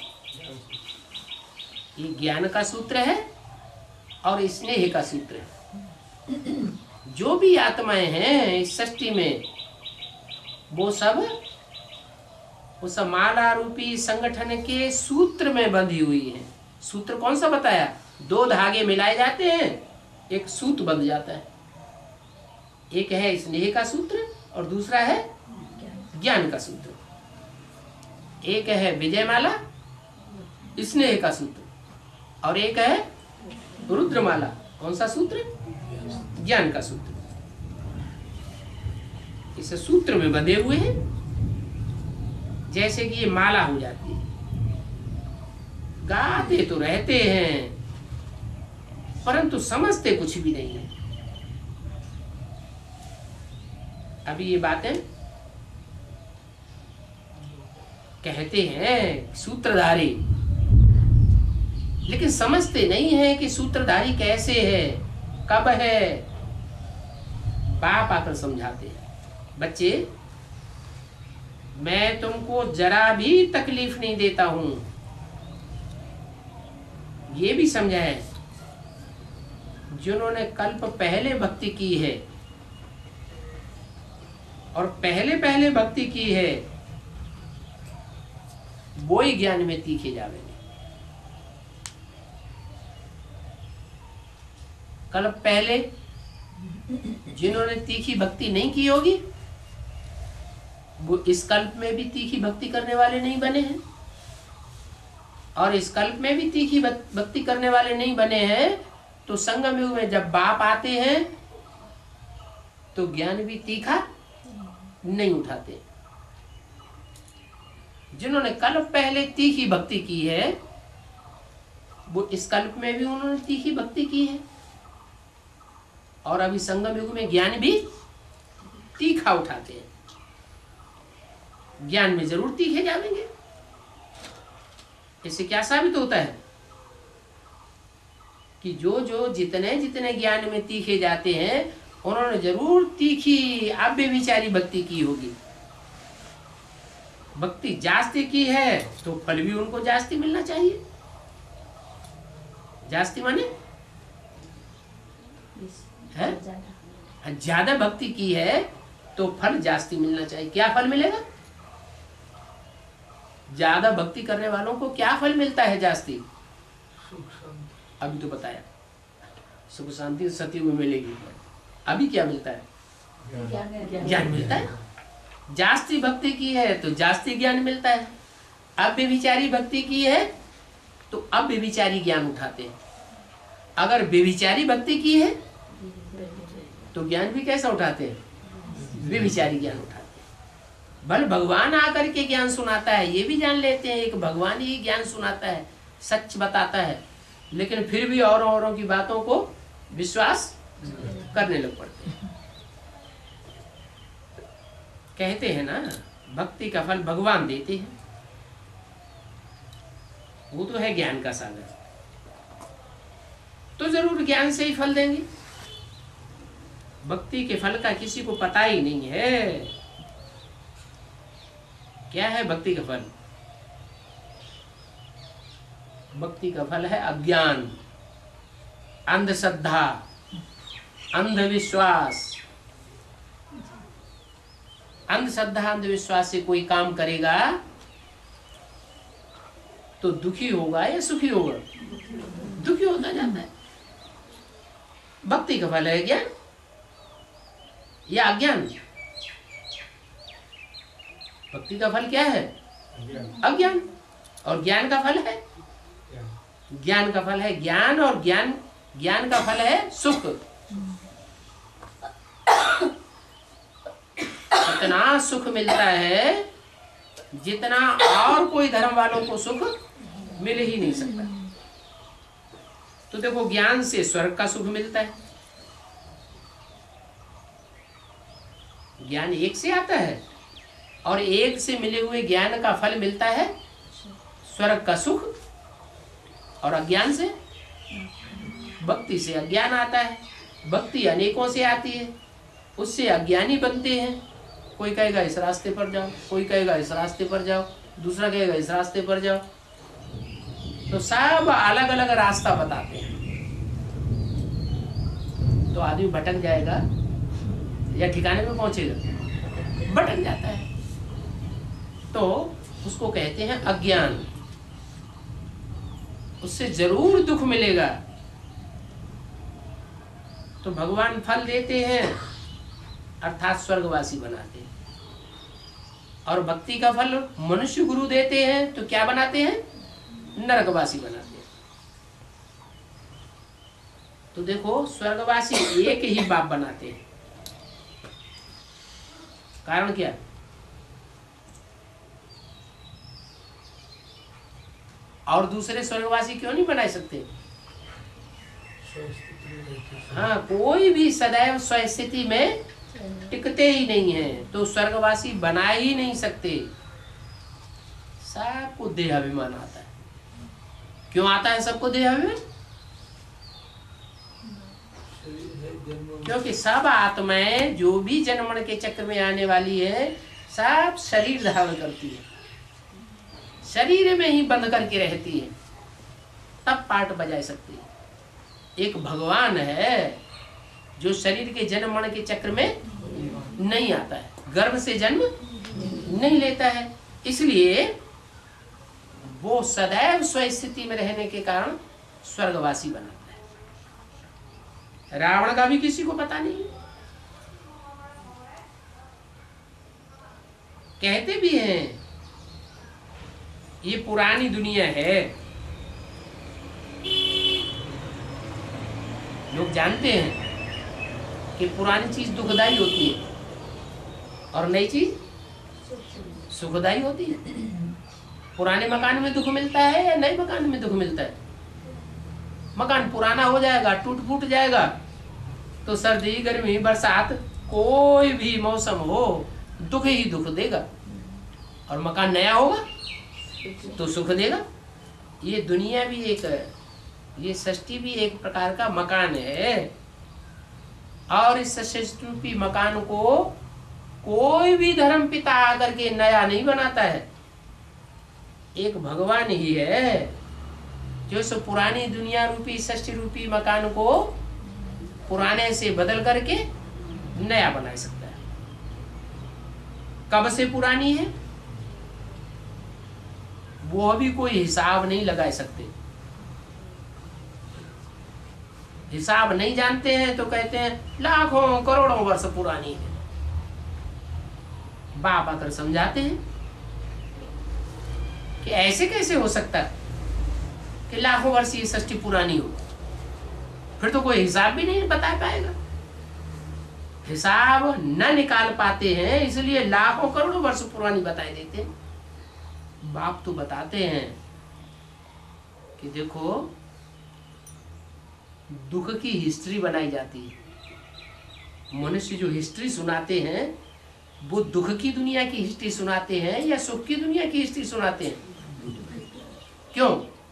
ये ज्ञान का सूत्र है और स्नेह का सूत्र है। जो भी आत्माएं हैं इस सृष्टि में, वो सब उस माला रूपी संगठन के सूत्र में बंधी हुई है। सूत्र कौन सा बताया? दो धागे मिलाए जाते हैं, एक सूत्र बंध जाता है। एक है स्नेह का सूत्र और दूसरा है ज्ञान का सूत्र। एक है विजयमाला स्नेह का सूत्र, और एक है रुद्रमाला, कौन सा सूत्र? ज्ञान का सूत्र। इस सूत्र में बंधे हुए हैं, जैसे कि ये माला हो जाती है। गाते तो रहते हैं परंतु समझते कुछ भी नहीं है। अभी ये बातें कहते हैं सूत्रधारी, लेकिन समझते नहीं है कि सूत्रधारी कैसे है, कब है। बाप आकर समझाते हैं, बच्चे मैं तुमको जरा भी तकलीफ नहीं देता हूं। ये भी समझा है, जिन्होंने कल्प पहले भक्ति की है और पहले पहले भक्ति की है, वो ही ज्ञान में तीखे जावेंगे। कल्प पहले जिन्होंने तीखी भक्ति नहीं की होगी, वो इस कल्प में भी तीखी भक्ति करने वाले नहीं बने हैं, और इस कल्प में भी तीखी भक्ति करने वाले नहीं बने हैं। तो संगम युग में जब बाप आते हैं तो ज्ञान भी तीखा नहीं उठाते। जिन्होंने कल्प पहले तीखी भक्ति की है, वो इस कल्प में भी उन्होंने तीखी भक्ति की है, और अभी संगम युग में ज्ञान भी तीखा उठाते हैं। ज्ञान में जरूर तीखे जाएंगे। इससे क्या साबित होता है कि जो जो जितने जितने ज्ञान में तीखे जाते हैं, उन्होंने जरूर तीखी अव्यभिचारी भक्ति की होगी। भक्ति जास्ती की है तो फल भी उनको जास्ती मिलना चाहिए। जास्ती माने है, ज्यादा भक्ति की है तो फल जास्ती मिलना चाहिए। क्या फल मिलेगा? ज्यादा भक्ति करने वालों को क्या फल मिलता है? जास्ती अभी तो बताया, सुख शांति सतयुग में मिलेगी। अभी क्या मिलता है? ज्ञान मिलता है। जास्ती भक्ति की है तो जास्ती ज्ञान मिलता है। अव्यभिचारी भक्ति की है तो अव्यभिचारी ज्ञान उठाते हैं। अगर व्यभिचारी भक्ति की है तो ज्ञान भी कैसा उठाते हैं? व्यभिचारी ज्ञान उठाते हैं। बल भगवान आकर के ज्ञान सुनाता है, ये भी जान लेते हैं एक भगवान ही ज्ञान सुनाता है, सच बताता है, लेकिन फिर भी और औरों की बातों को विश्वास करने लग पड़ते हैं। कहते हैं ना, भक्ति का फल भगवान देते हैं, वो तो है ज्ञान का सागर, तो जरूर ज्ञान से ही फल देंगे। भक्ति के फल का किसी को पता ही नहीं है। क्या है भक्ति का फल? भक्ति का फल है अज्ञान, अंधश्रद्धा, अंधविश्वास। अंधश्रद्धा अंधविश्वास से कोई काम करेगा तो दुखी होगा या सुखी होगा? दुखी होता जाता है। भक्ति का फल है ज्ञान या अज्ञान? भक्ति का फल क्या है? अज्ञान। और ज्ञान का फल है? ज्ञान का फल है ज्ञान, और ज्ञान ज्ञान का फल है सुख। इतना सुख मिलता है जितना और कोई धर्म वालों को सुख मिल ही नहीं सकता। तो देखो, ज्ञान से स्वर्ग का सुख मिलता है। ज्ञान एक से आता है और एक से मिले हुए ज्ञान का फल मिलता है स्वर्ग का सुख, और अज्ञान से, भक्ति से अज्ञान आता है। भक्ति अनेकों से आती है, उससे अज्ञानी बनते हैं। कोई कहेगा इस रास्ते पर जाओ, कोई कहेगा इस रास्ते पर जाओ, दूसरा कहेगा इस रास्ते पर जाओ, तो सब अलग अलग रास्ता बताते हैं। तो आदमी भटक जाएगा या ठिकाने में पहुंचेगा? भटक जाता है। तो उसको कहते हैं अज्ञान। उससे जरूर दुख मिलेगा। तो भगवान फल देते हैं अर्थात स्वर्गवासी बनाते हैं, और भक्ति का फल मनुष्य गुरु देते हैं तो क्या बनाते हैं? नरकवासी बनाते हैं। तो देखो, स्वर्गवासी एक ही बाप बनाते हैं। कारण क्या? और दूसरे स्वर्गवासी क्यों नहीं बना सकते? हाँ, कोई भी सदैव स्वस्थिति में टिकते ही नहीं है, तो स्वर्गवासी बना ही नहीं सकते। सबको देहाभिमान आता है। क्यों आता है सबको देहाभिमान? क्योंकि सब आत्माएं जो भी जन्मण के चक्र में आने वाली है, सब शरीर धारण करती है, शरीर में ही बंद करके रहती है, तब पाठ बजा सकती है। एक भगवान है जो शरीर के जन्म मरण के चक्र में नहीं आता है, गर्भ से जन्म नहीं लेता है, इसलिए वो सदैव स्वस्थिति में रहने के कारण स्वर्गवासी बनाता है। रावण का भी किसी को पता नहीं। कहते भी हैं ये पुरानी दुनिया है, लोग जानते हैं कि पुरानी चीज दुखदाई होती है और नई चीज सुखदाई होती है। पुराने मकान में दुख मिलता है या नए मकान में दुख मिलता है? मकान पुराना हो जाएगा, टूट फूट जाएगा, तो सर्दी गर्मी बरसात कोई भी मौसम हो दुख ही दुख देगा, और मकान नया होगा तो सुख देगा। ये दुनिया भी एक, ये सृष्टि भी एक प्रकार का मकान है, और इस सृष्टि रूपी मकान को कोई भी धर्म पिता आकर के नया नहीं बनाता है। एक भगवान ही है जो इस पुरानी दुनिया रूपी सृष्टि रूपी मकान को पुराने से बदल करके नया बना सकता है। कब से पुरानी है वो अभी कोई हिसाब नहीं लगा सकते। हिसाब नहीं जानते हैं तो कहते हैं लाखों करोड़ों वर्ष पुरानी है। बाप आकर समझाते हैं कि ऐसे कैसे हो सकता है कि लाखों वर्ष ये सृष्टि पुरानी हो, फिर तो कोई हिसाब भी नहीं बता पाएगा। हिसाब न निकाल पाते हैं, इसलिए लाखों करोड़ों वर्ष पुरानी बताए देते हैं। बाप तो बताते हैं कि देखो दुख की हिस्ट्री बनाई जाती है। मनुष्य जो हिस्ट्री सुनाते हैं वो दुख की दुनिया की हिस्ट्री सुनाते हैं या सुख की दुनिया की हिस्ट्री सुनाते हैं? क्यों?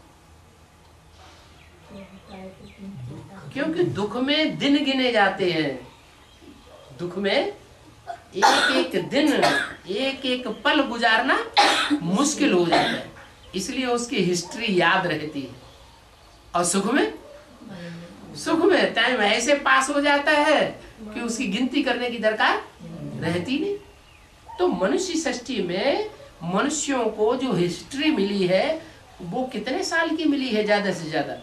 क्योंकि दुख में दिन गिने जाते हैं। दुख में एक एक दिन, एक एक पल गुजारना मुश्किल हो जाता है, इसलिए उसकी हिस्ट्री याद रहती है। और सुख में सुख में टाइम ऐसे पास हो जाता है कि उसकी गिनती करने की दरकार रहती नहीं। तो मनुष्य सृष्टि में मनुष्यों को जो हिस्ट्री मिली है वो कितने साल की मिली है? ज्यादा से ज्यादा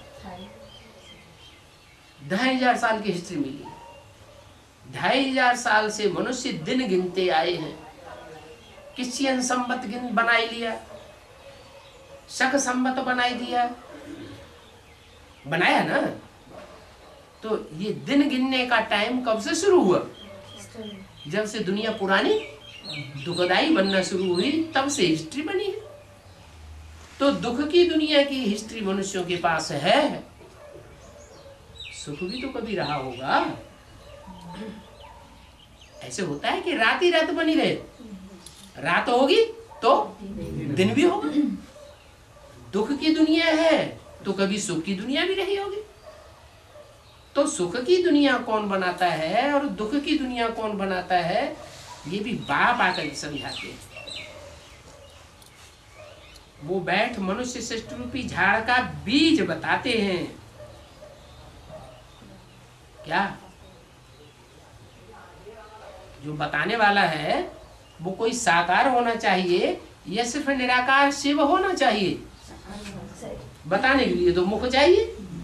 ढाई हजार साल की हिस्ट्री मिली है। ढाई हजार साल से मनुष्य दिन गिनते आए हैं। क्रिश्चियन संवत गिन बनाई लिया, शक संवत बनाई दिया, बनाया ना। तो ये दिन गिनने का टाइम कब से शुरू हुआ? जब से दुनिया पुरानी दुखदाई बनना शुरू हुई तब से हिस्ट्री बनी है। तो दुख की दुनिया की हिस्ट्री मनुष्यों के पास है। सुख भी तो कभी रहा होगा। ऐसे होता है कि रात ही रात बनी रहे, रात होगी तो दिन भी होगा। दुख की दुनिया है तो कभी सुख की दुनिया भी रही होगी। तो सुख की दुनिया कौन बनाता है और दुख की दुनिया कौन बनाता है, ये भी बाप आकर समझाते हैं। वो बैठ मनुष्य सृष्टि रूपी झाड़ का बीज बताते हैं। क्या जो बताने वाला है वो कोई साकार होना चाहिए या सिर्फ निराकार शिव होना चाहिए? बताने के लिए तो मुख चाहिए।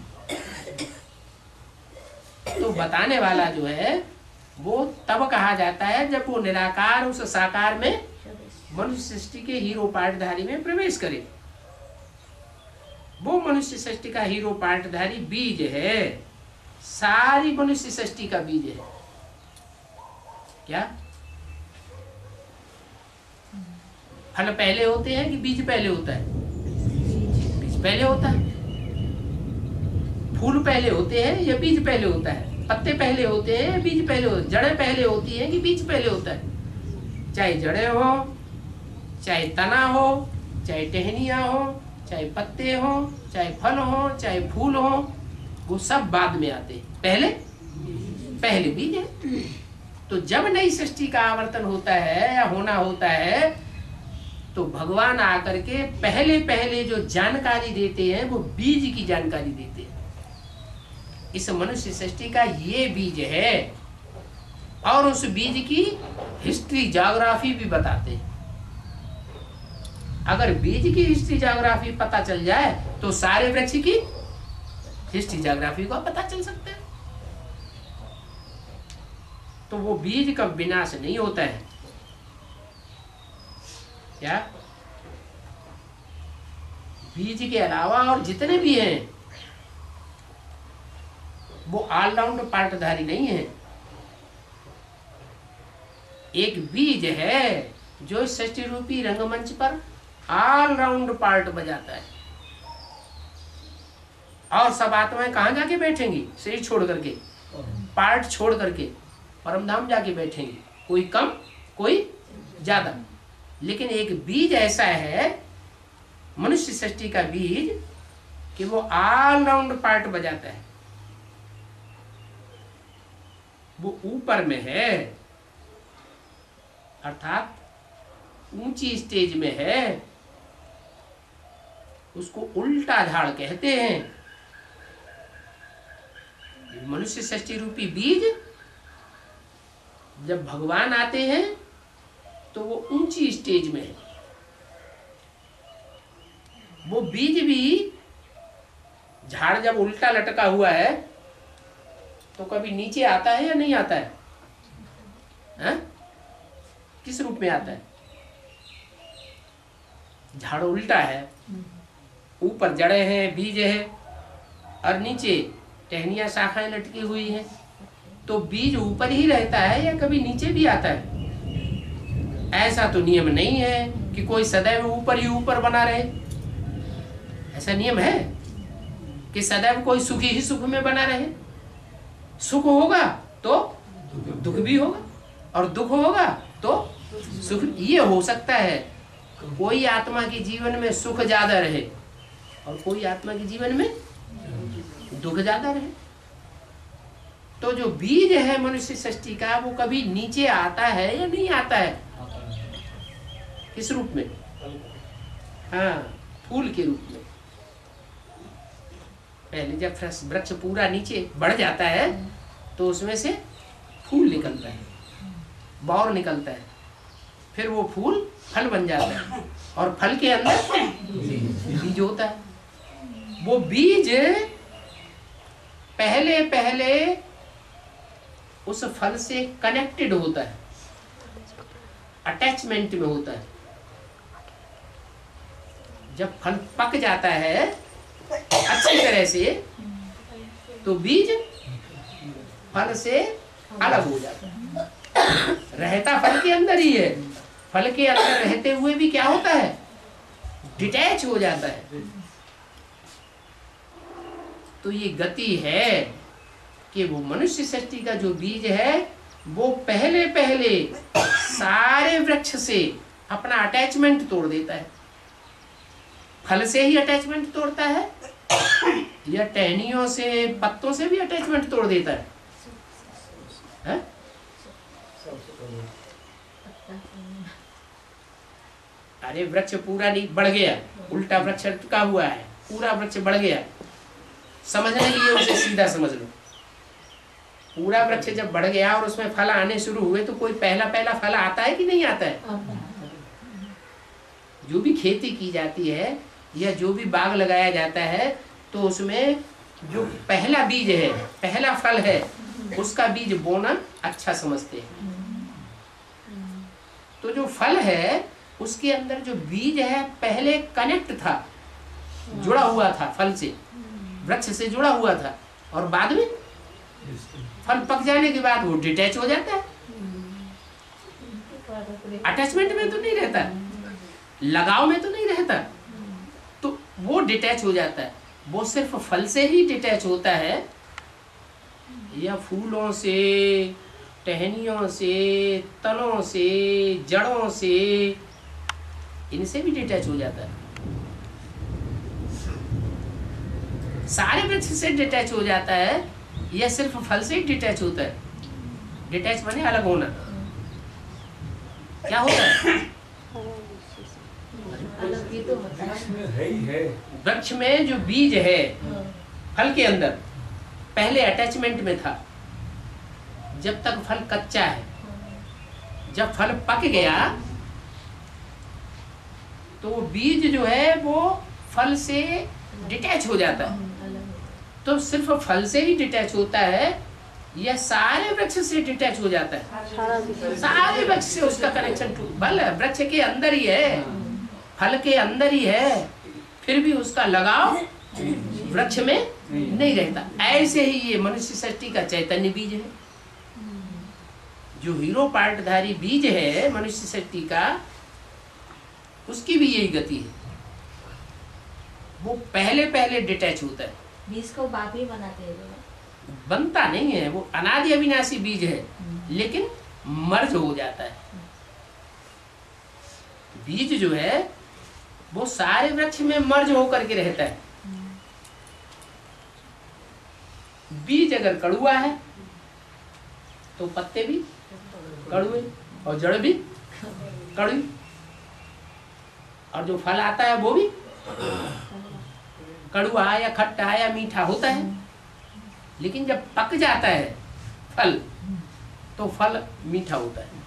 तो बताने वाला जो है वो तब कहा जाता है जब वो निराकार उस साकार में मनुष्य सृष्टि के हीरो पार्टधारी में प्रवेश करे। वो मनुष्य सृष्टि का हीरो पार्टधारी बीज है, सारी मनुष्य सृष्टि का बीज है। क्या फल पहले होते हैं कि बीज पहले होता है? बीज पहले होता है। फूल पहले होते हैं या बीज पहले होता है? पत्ते पहले होते हैं या बीज पहले होते हैं? जड़ें पहले होती हैं कि बीज पहले होता है? चाहे जड़ें हो, चाहे तना हो, चाहे टहनियां हो, चाहे पत्ते हो, चाहे फल हो, चाहे फूल हो, वो सब बाद में आते हैं। पहले पहले बीज है। तो जब नई सृष्टि का आवर्तन होता है या होना होता है तो भगवान आकर के पहले पहले जो जानकारी देते हैं वो बीज की जानकारी देते हैं। इस मनुष्य सृष्टि का ये बीज है और उस बीज की हिस्ट्री ज्योग्राफी भी बताते हैं। अगर बीज की हिस्ट्री ज्योग्राफी पता चल जाए तो सारे वृक्ष की हिस्ट्री ज्योग्राफी को पता चल सकता है। तो वो बीज का विनाश नहीं होता है। क्या बीज के अलावा और जितने भी हैं वो ऑलराउंड पार्टधारी नहीं है। एक बीज है जो सृष्टि रूपी रंगमंच पर ऑलराउंड पार्ट बजाता है। और सब आत्माएं कहां जाके बैठेंगी? शरीर छोड़ करके, पार्ट छोड़ करके परमधाम जाके बैठेंगी। कोई कम कोई ज्यादा। लेकिन एक बीज ऐसा है मनुष्य सृष्टि का बीज कि वो ऑलराउंड पार्ट बजाता है। वो ऊपर में है, अर्थात ऊंची स्टेज में है। उसको उल्टा झाड़ कहते हैं। मनुष्य सृष्टि रूपी बीज जब भगवान आते हैं तो वो ऊंची स्टेज में है। वो बीज भी, झाड़ जब उल्टा लटका हुआ है तो कभी नीचे आता है या नहीं आता है? हैं? किस रूप में आता है? झाड़ उल्टा है, ऊपर जड़ें हैं, बीज है और नीचे टहनियां शाखाएं लटकी हुई हैं। तो बीज ऊपर ही रहता है या कभी नीचे भी आता है? ऐसा तो नियम नहीं है कि कोई सदैव ऊपर ही ऊपर बना रहे। ऐसा नियम है कि सदैव कोई सुखी ही सुख में बना रहे? सुख होगा तो दुख भी होगा, और दुख होगा तो सुख। ये हो सकता है कोई आत्मा के जीवन में सुख ज्यादा रहे और कोई आत्मा के जीवन में दुख ज्यादा रहे। तो जो बीज है मनुष्य सृष्टि का, वो कभी नीचे आता है या नहीं आता है? किस रूप में? हाँ, फूल के रूप में। पहले जब वृक्ष पूरा नीचे बढ़ जाता है तो उसमें से फूल निकलता है, बौर निकलता है, फिर वो फूल फल बन जाता है और फल के अंदर बीज होता है। वो बीज पहले पहले उस फल से कनेक्टेड होता है, अटैचमेंट में होता है। जब फल पक जाता है अच्छी तरह से तो बीज फल से अलग हो जाता है। रहता फल के अंदर ही है, फल के अंदर रहते हुए भी क्या होता है? डिटैच हो जाता है। तो ये गति है कि वो मनुष्य सृष्टि का जो बीज है वो पहले पहले सारे वृक्ष से अपना अटैचमेंट तोड़ देता है। फल से ही अटैचमेंट तोड़ता है या टहनियों से, पत्तों से भी अटैचमेंट तोड़ देता है, है? अरे वृक्ष पूरा नहीं बढ़ गया, उल्टा वृक्ष टिका हुआ है, पूरा वृक्ष बढ़ गया, समझने के लिए उसे सीधा समझ लो। पूरा वृक्ष जब बढ़ गया और उसमें फल आने शुरू हुए तो कोई पहला पहला फल आता है कि नहीं आता है? जो भी खेती की जाती है या जो भी बाग लगाया जाता है तो उसमें जो पहला बीज है, पहला फल है, उसका बीज बोना अच्छा समझते हैं। तो जो फल है उसके अंदर जो बीज है पहले कनेक्ट था, जुड़ा हुआ था, फल से, वृक्ष से जुड़ा हुआ था, और बाद में फल पक जाने के बाद वो डिटैच हो जाता है। अटैचमेंट में तो नहीं रहता, लगाव में तो नहीं रहता, तो वो डिटैच हो जाता है। वो सिर्फ फल से ही डिटैच होता है या फूलों से, टहनियों से, तनों से, जड़ों से, इनसे भी डिटैच हो जाता है। सारे वृक्ष से डिटैच हो जाता है या सिर्फ फल से ही डिटैच होता है? डिटैच माने अलग होना। क्या होता है? वृक्ष में जो बीज है फल के अंदर पहले अटैचमेंट में था, जब तक फल कच्चा है। जब फल पक गया तो वो बीज जो है वो फल से डिटैच हो जाता है। तो सिर्फ फल से ही डिटैच होता है या सारे वृक्ष से डिटैच हो जाता है? सारे वृक्ष से उसका कनेक्शन बल वृक्ष के अंदर ही है, फल के अंदर ही है, फिर भी उसका लगाव वृक्ष में नहीं रहता। ऐसे ही ये मनुष्य सृष्टि का चैतन्य बीज है, जो हीरो पार्टधारी बीज है मनुष्य सृष्टि का, उसकी भी यही गति है। वो पहले पहले डिटैच होता है। बीज को बाप ही बनाते हैं? बनता नहीं है, वो अनादि अविनाशी बीज है, लेकिन मर्ज हो जाता है। बीज जो है वो सारे वृक्ष में मर्ज होकर के रहता है। बीज अगर कड़ुआ है तो पत्ते भी कड़ुए और जड़ भी कड़वी, और जो फल आता है वो भी कड़ुआ या खट्टा या मीठा होता है। लेकिन जब पक जाता है फल तो फल मीठा होता है,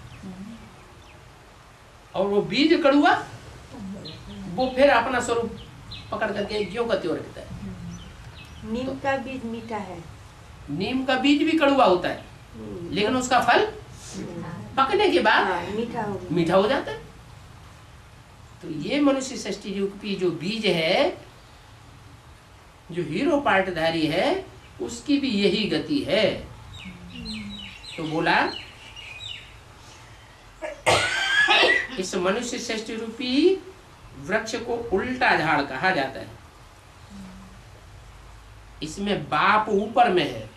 और वो बीज कड़ुआ वो फिर अपना स्वरूप पकड़ करके ज्यों का त्यों रहता है। नीम का बीज मीठा है, नीम का बीज भी कड़ुआ होता है, लेकिन उसका फल पकने के बाद मीठा हो मीठा हो जाता है। तो ये मनुष्य सृष्टि रूपी जो बीज है, जो हीरो पार्टधारी है, उसकी भी यही गति है। तो बोला इस मनुष्य सृष्टि रूपी वृक्ष को उल्टा झाड़ कहा जाता है। इसमें बाप ऊपर में है।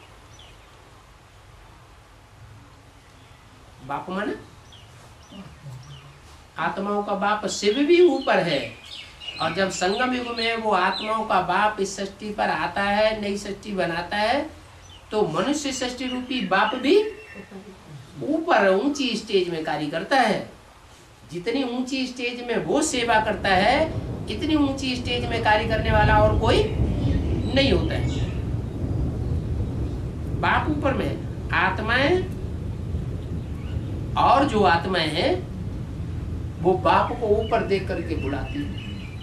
बाप माने आत्माओं का बाप शिव भी ऊपर है, और जब संगम युग में वो आत्माओं का बाप इस सृष्टि पर आता है, नई सृष्टि बनाता है, तो मनुष्य सृष्टि रूपी बाप भी ऊपर ऊंची स्टेज में कार्य करता है। जितनी ऊंची स्टेज में वो सेवा करता है, इतनी ऊंची स्टेज में कार्य करने वाला और कोई नहीं होता है। बाप ऊपर में, आत्माएं और जो आत्माएं हैं वो बाप को ऊपर देख करके बुलाती है।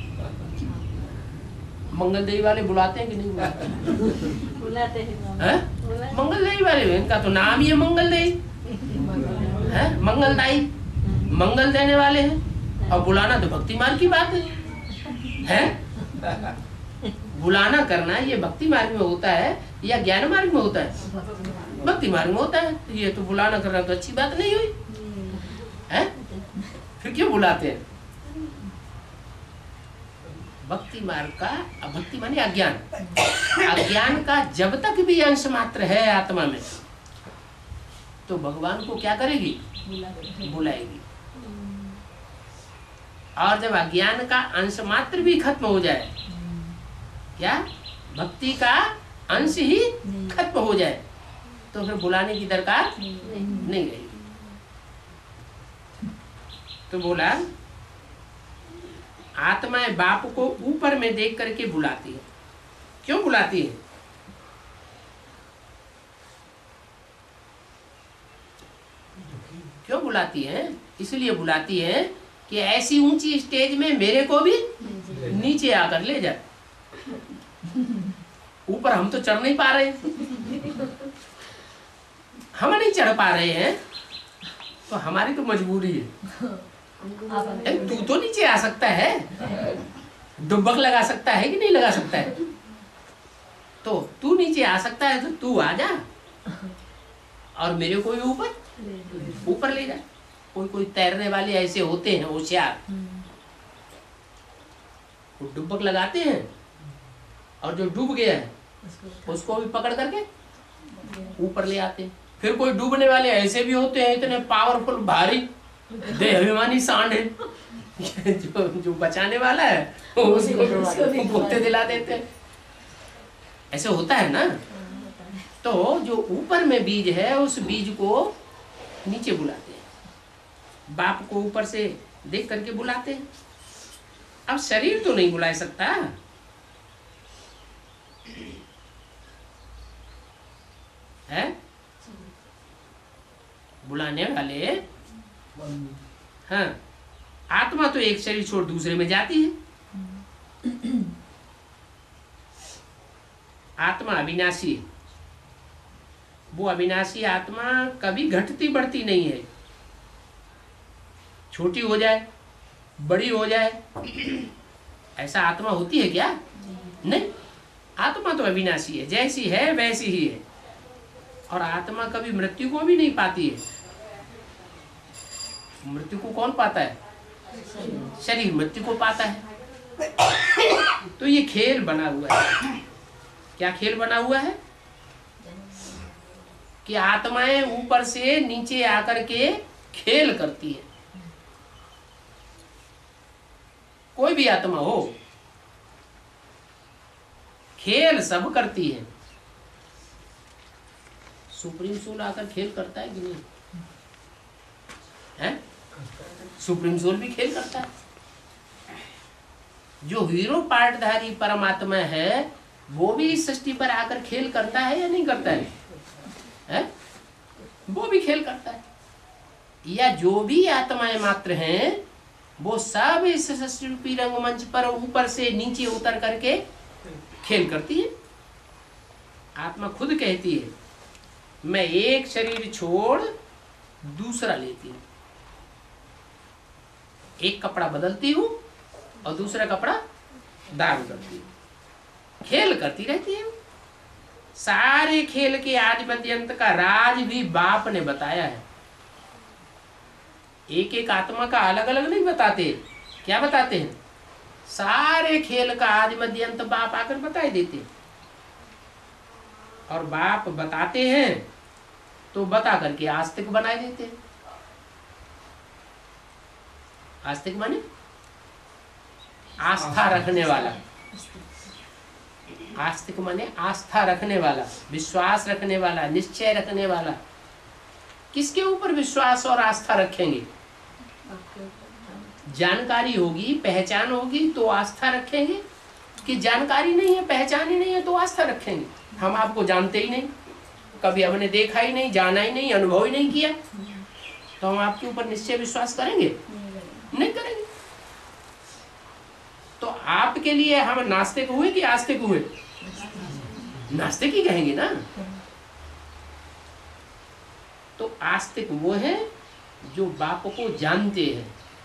मंगलदेवी वाले बुलाते हैं कि नहीं बुलाते? बुलाते हैं। हैं? मंगलदेवी वाले, इनका तो नाम ही है मंगलदेवी, है मंगलदायी, मंगल देने वाले हैं। और बुलाना तो भक्ति मार्ग की बात है, है? बुलाना करना ये भक्ति मार्ग में होता है या ज्ञान मार्ग में होता है? भक्ति मार्ग में होता है। ये तो बुलाना करना तो अच्छी बात नहीं हुई, है? फिर क्यों बुलाते हैं? भक्ति मार्ग का, भक्ति माने अज्ञान, अज्ञान का जब तक भी अंश मात्र है आत्मा में, तो भगवान को क्या करेगी? बुलाएगी। और जब अज्ञान का अंश मात्र भी खत्म हो जाए, क्या भक्ति का अंश ही खत्म हो जाए, तो फिर बुलाने की दरकार नहीं रहेगी। तो बोला आत्माएं बाप को ऊपर में देख करके बुलाती है। क्यों बुलाती है? क्यों बुलाती है? इसलिए बुलाती है कि ऐसी ऊंची स्टेज में मेरे को भी नीचे आकर ले जा। ऊपर हम तो चढ़ नहीं पा रहे, हम नहीं चढ़ पा रहे हैं, तो हमारी तो मजबूरी है। तू तो नीचे आ सकता है, डुबक लगा सकता है कि नहीं लगा सकता है? तो तू नीचे आ सकता है तो तू आ जा, और मेरे को भी ऊपर ऊपर ले जा। कोई कोई तैरने वाले ऐसे होते हैं होशियार, वो डुबक लगाते हैं, और जो डूब गया है उसको भी पकड़ करके ऊपर ले आते हैं। फिर कोई डूबने वाले ऐसे भी होते हैं, इतने पावरफुल भारी देहाभिमानी सांड है, जो जो बचाने वाला है वो उसको मुक्ति दिला देते हैं। ऐसे होता है ना। तो जो ऊपर में बीज है, उस बीज को नीचे बुलाते हैं, बाप को ऊपर से देख करके बुलाते हैं। अब शरीर तो नहीं बुला सकता, है? बुलाने वाले, हाँ, आत्मा तो एक शरीर छोड़ दूसरे में जाती है। आत्मा अविनाशी है। वो अविनाशी आत्मा कभी घटती बढ़ती नहीं है। छोटी हो जाए, बड़ी हो जाए, ऐसा आत्मा होती है क्या? नहीं, आत्मा तो अविनाशी है, जैसी है वैसी ही है। और आत्मा कभी मृत्यु को भी नहीं पाती है। मृत्यु को कौन पाता है? शरीर मृत्यु को पाता है। तो ये खेल बना हुआ है। क्या खेल बना हुआ है? कि आत्माएं ऊपर से नीचे आकर के खेल करती है। कोई भी आत्मा हो, खेल सब करती है। सुप्रीम सोल आकर खेल करता है कि नहीं? है? सुप्रीम सोल भी खेल करता है। जो हीरो पार्टधारी परमात्मा है, वो भी इस सृष्टि पर आकर खेल करता है या नहीं करता है? है? वो भी खेल करता है। या जो भी आत्माएं मात्र हैं, वो सब इस सृष्टि रूपी रंगमंच पर ऊपर से नीचे उतर करके खेल करती है। आत्मा खुद कहती है, मैं एक शरीर छोड़ दूसरा लेती हूँ, एक कपड़ा बदलती हूँ और दूसरा कपड़ा दान करती हूँ। खेल करती रहती है, सारे खेल के आदि मध्य अंत का राज भी बाप ने बताया है। एक एक आत्मा का अलग अलग नहीं बताते। क्या बताते हैं? सारे खेल का आदि मध्य अंत बाप आकर बताए देते हैं। और बाप बताते हैं तो बता करके आस्तिक बनाए देते हैं। आस्तिक माने आस्था रखने वाला। आस्तिक माने आस्था रखने वाला, विश्वास रखने वाला, निश्चय रखने वाला। किसके ऊपर विश्वास और आस्था रखेंगे? जानकारी होगी, पहचान होगी तो आस्था रखेंगे, कि जानकारी नहीं है, पहचान ही नहीं है तो आस्था रखेंगे। हम आपको जानते ही नहीं, कभी हमने देखा ही नहीं, जाना ही नहीं, अनुभव ही नहीं किया, तो हम आपके ऊपर निश्चय विश्वास करेंगे? नहीं करेंगे। तो आपके लिए हम नास्तिक हुए कि आस्तिक हुए? नास्तिक ही कहेंगे ना। तो आस्तिक वो है जो बाप को जानते हैं।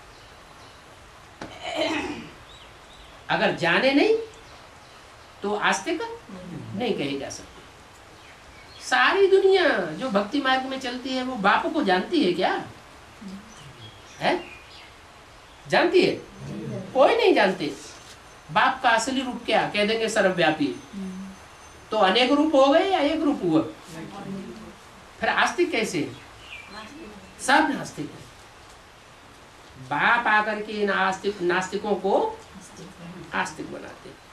अगर जाने नहीं तो आस्तिक नहीं कहे जा सकते। सारी दुनिया जो भक्ति मार्ग में चलती है वो बाप को जानती है क्या? है? जानती है? कोई नहीं जानते। बाप का असली रूप क्या? कह देंगे सर्वव्यापी। तो अनेक रूप हो गए या एक रूप हुआ? फिर आस्तिक कैसे? सब नास्तिक है। बाप आकर के नास्तिक नास्तिकों को आस्तिक बनाते।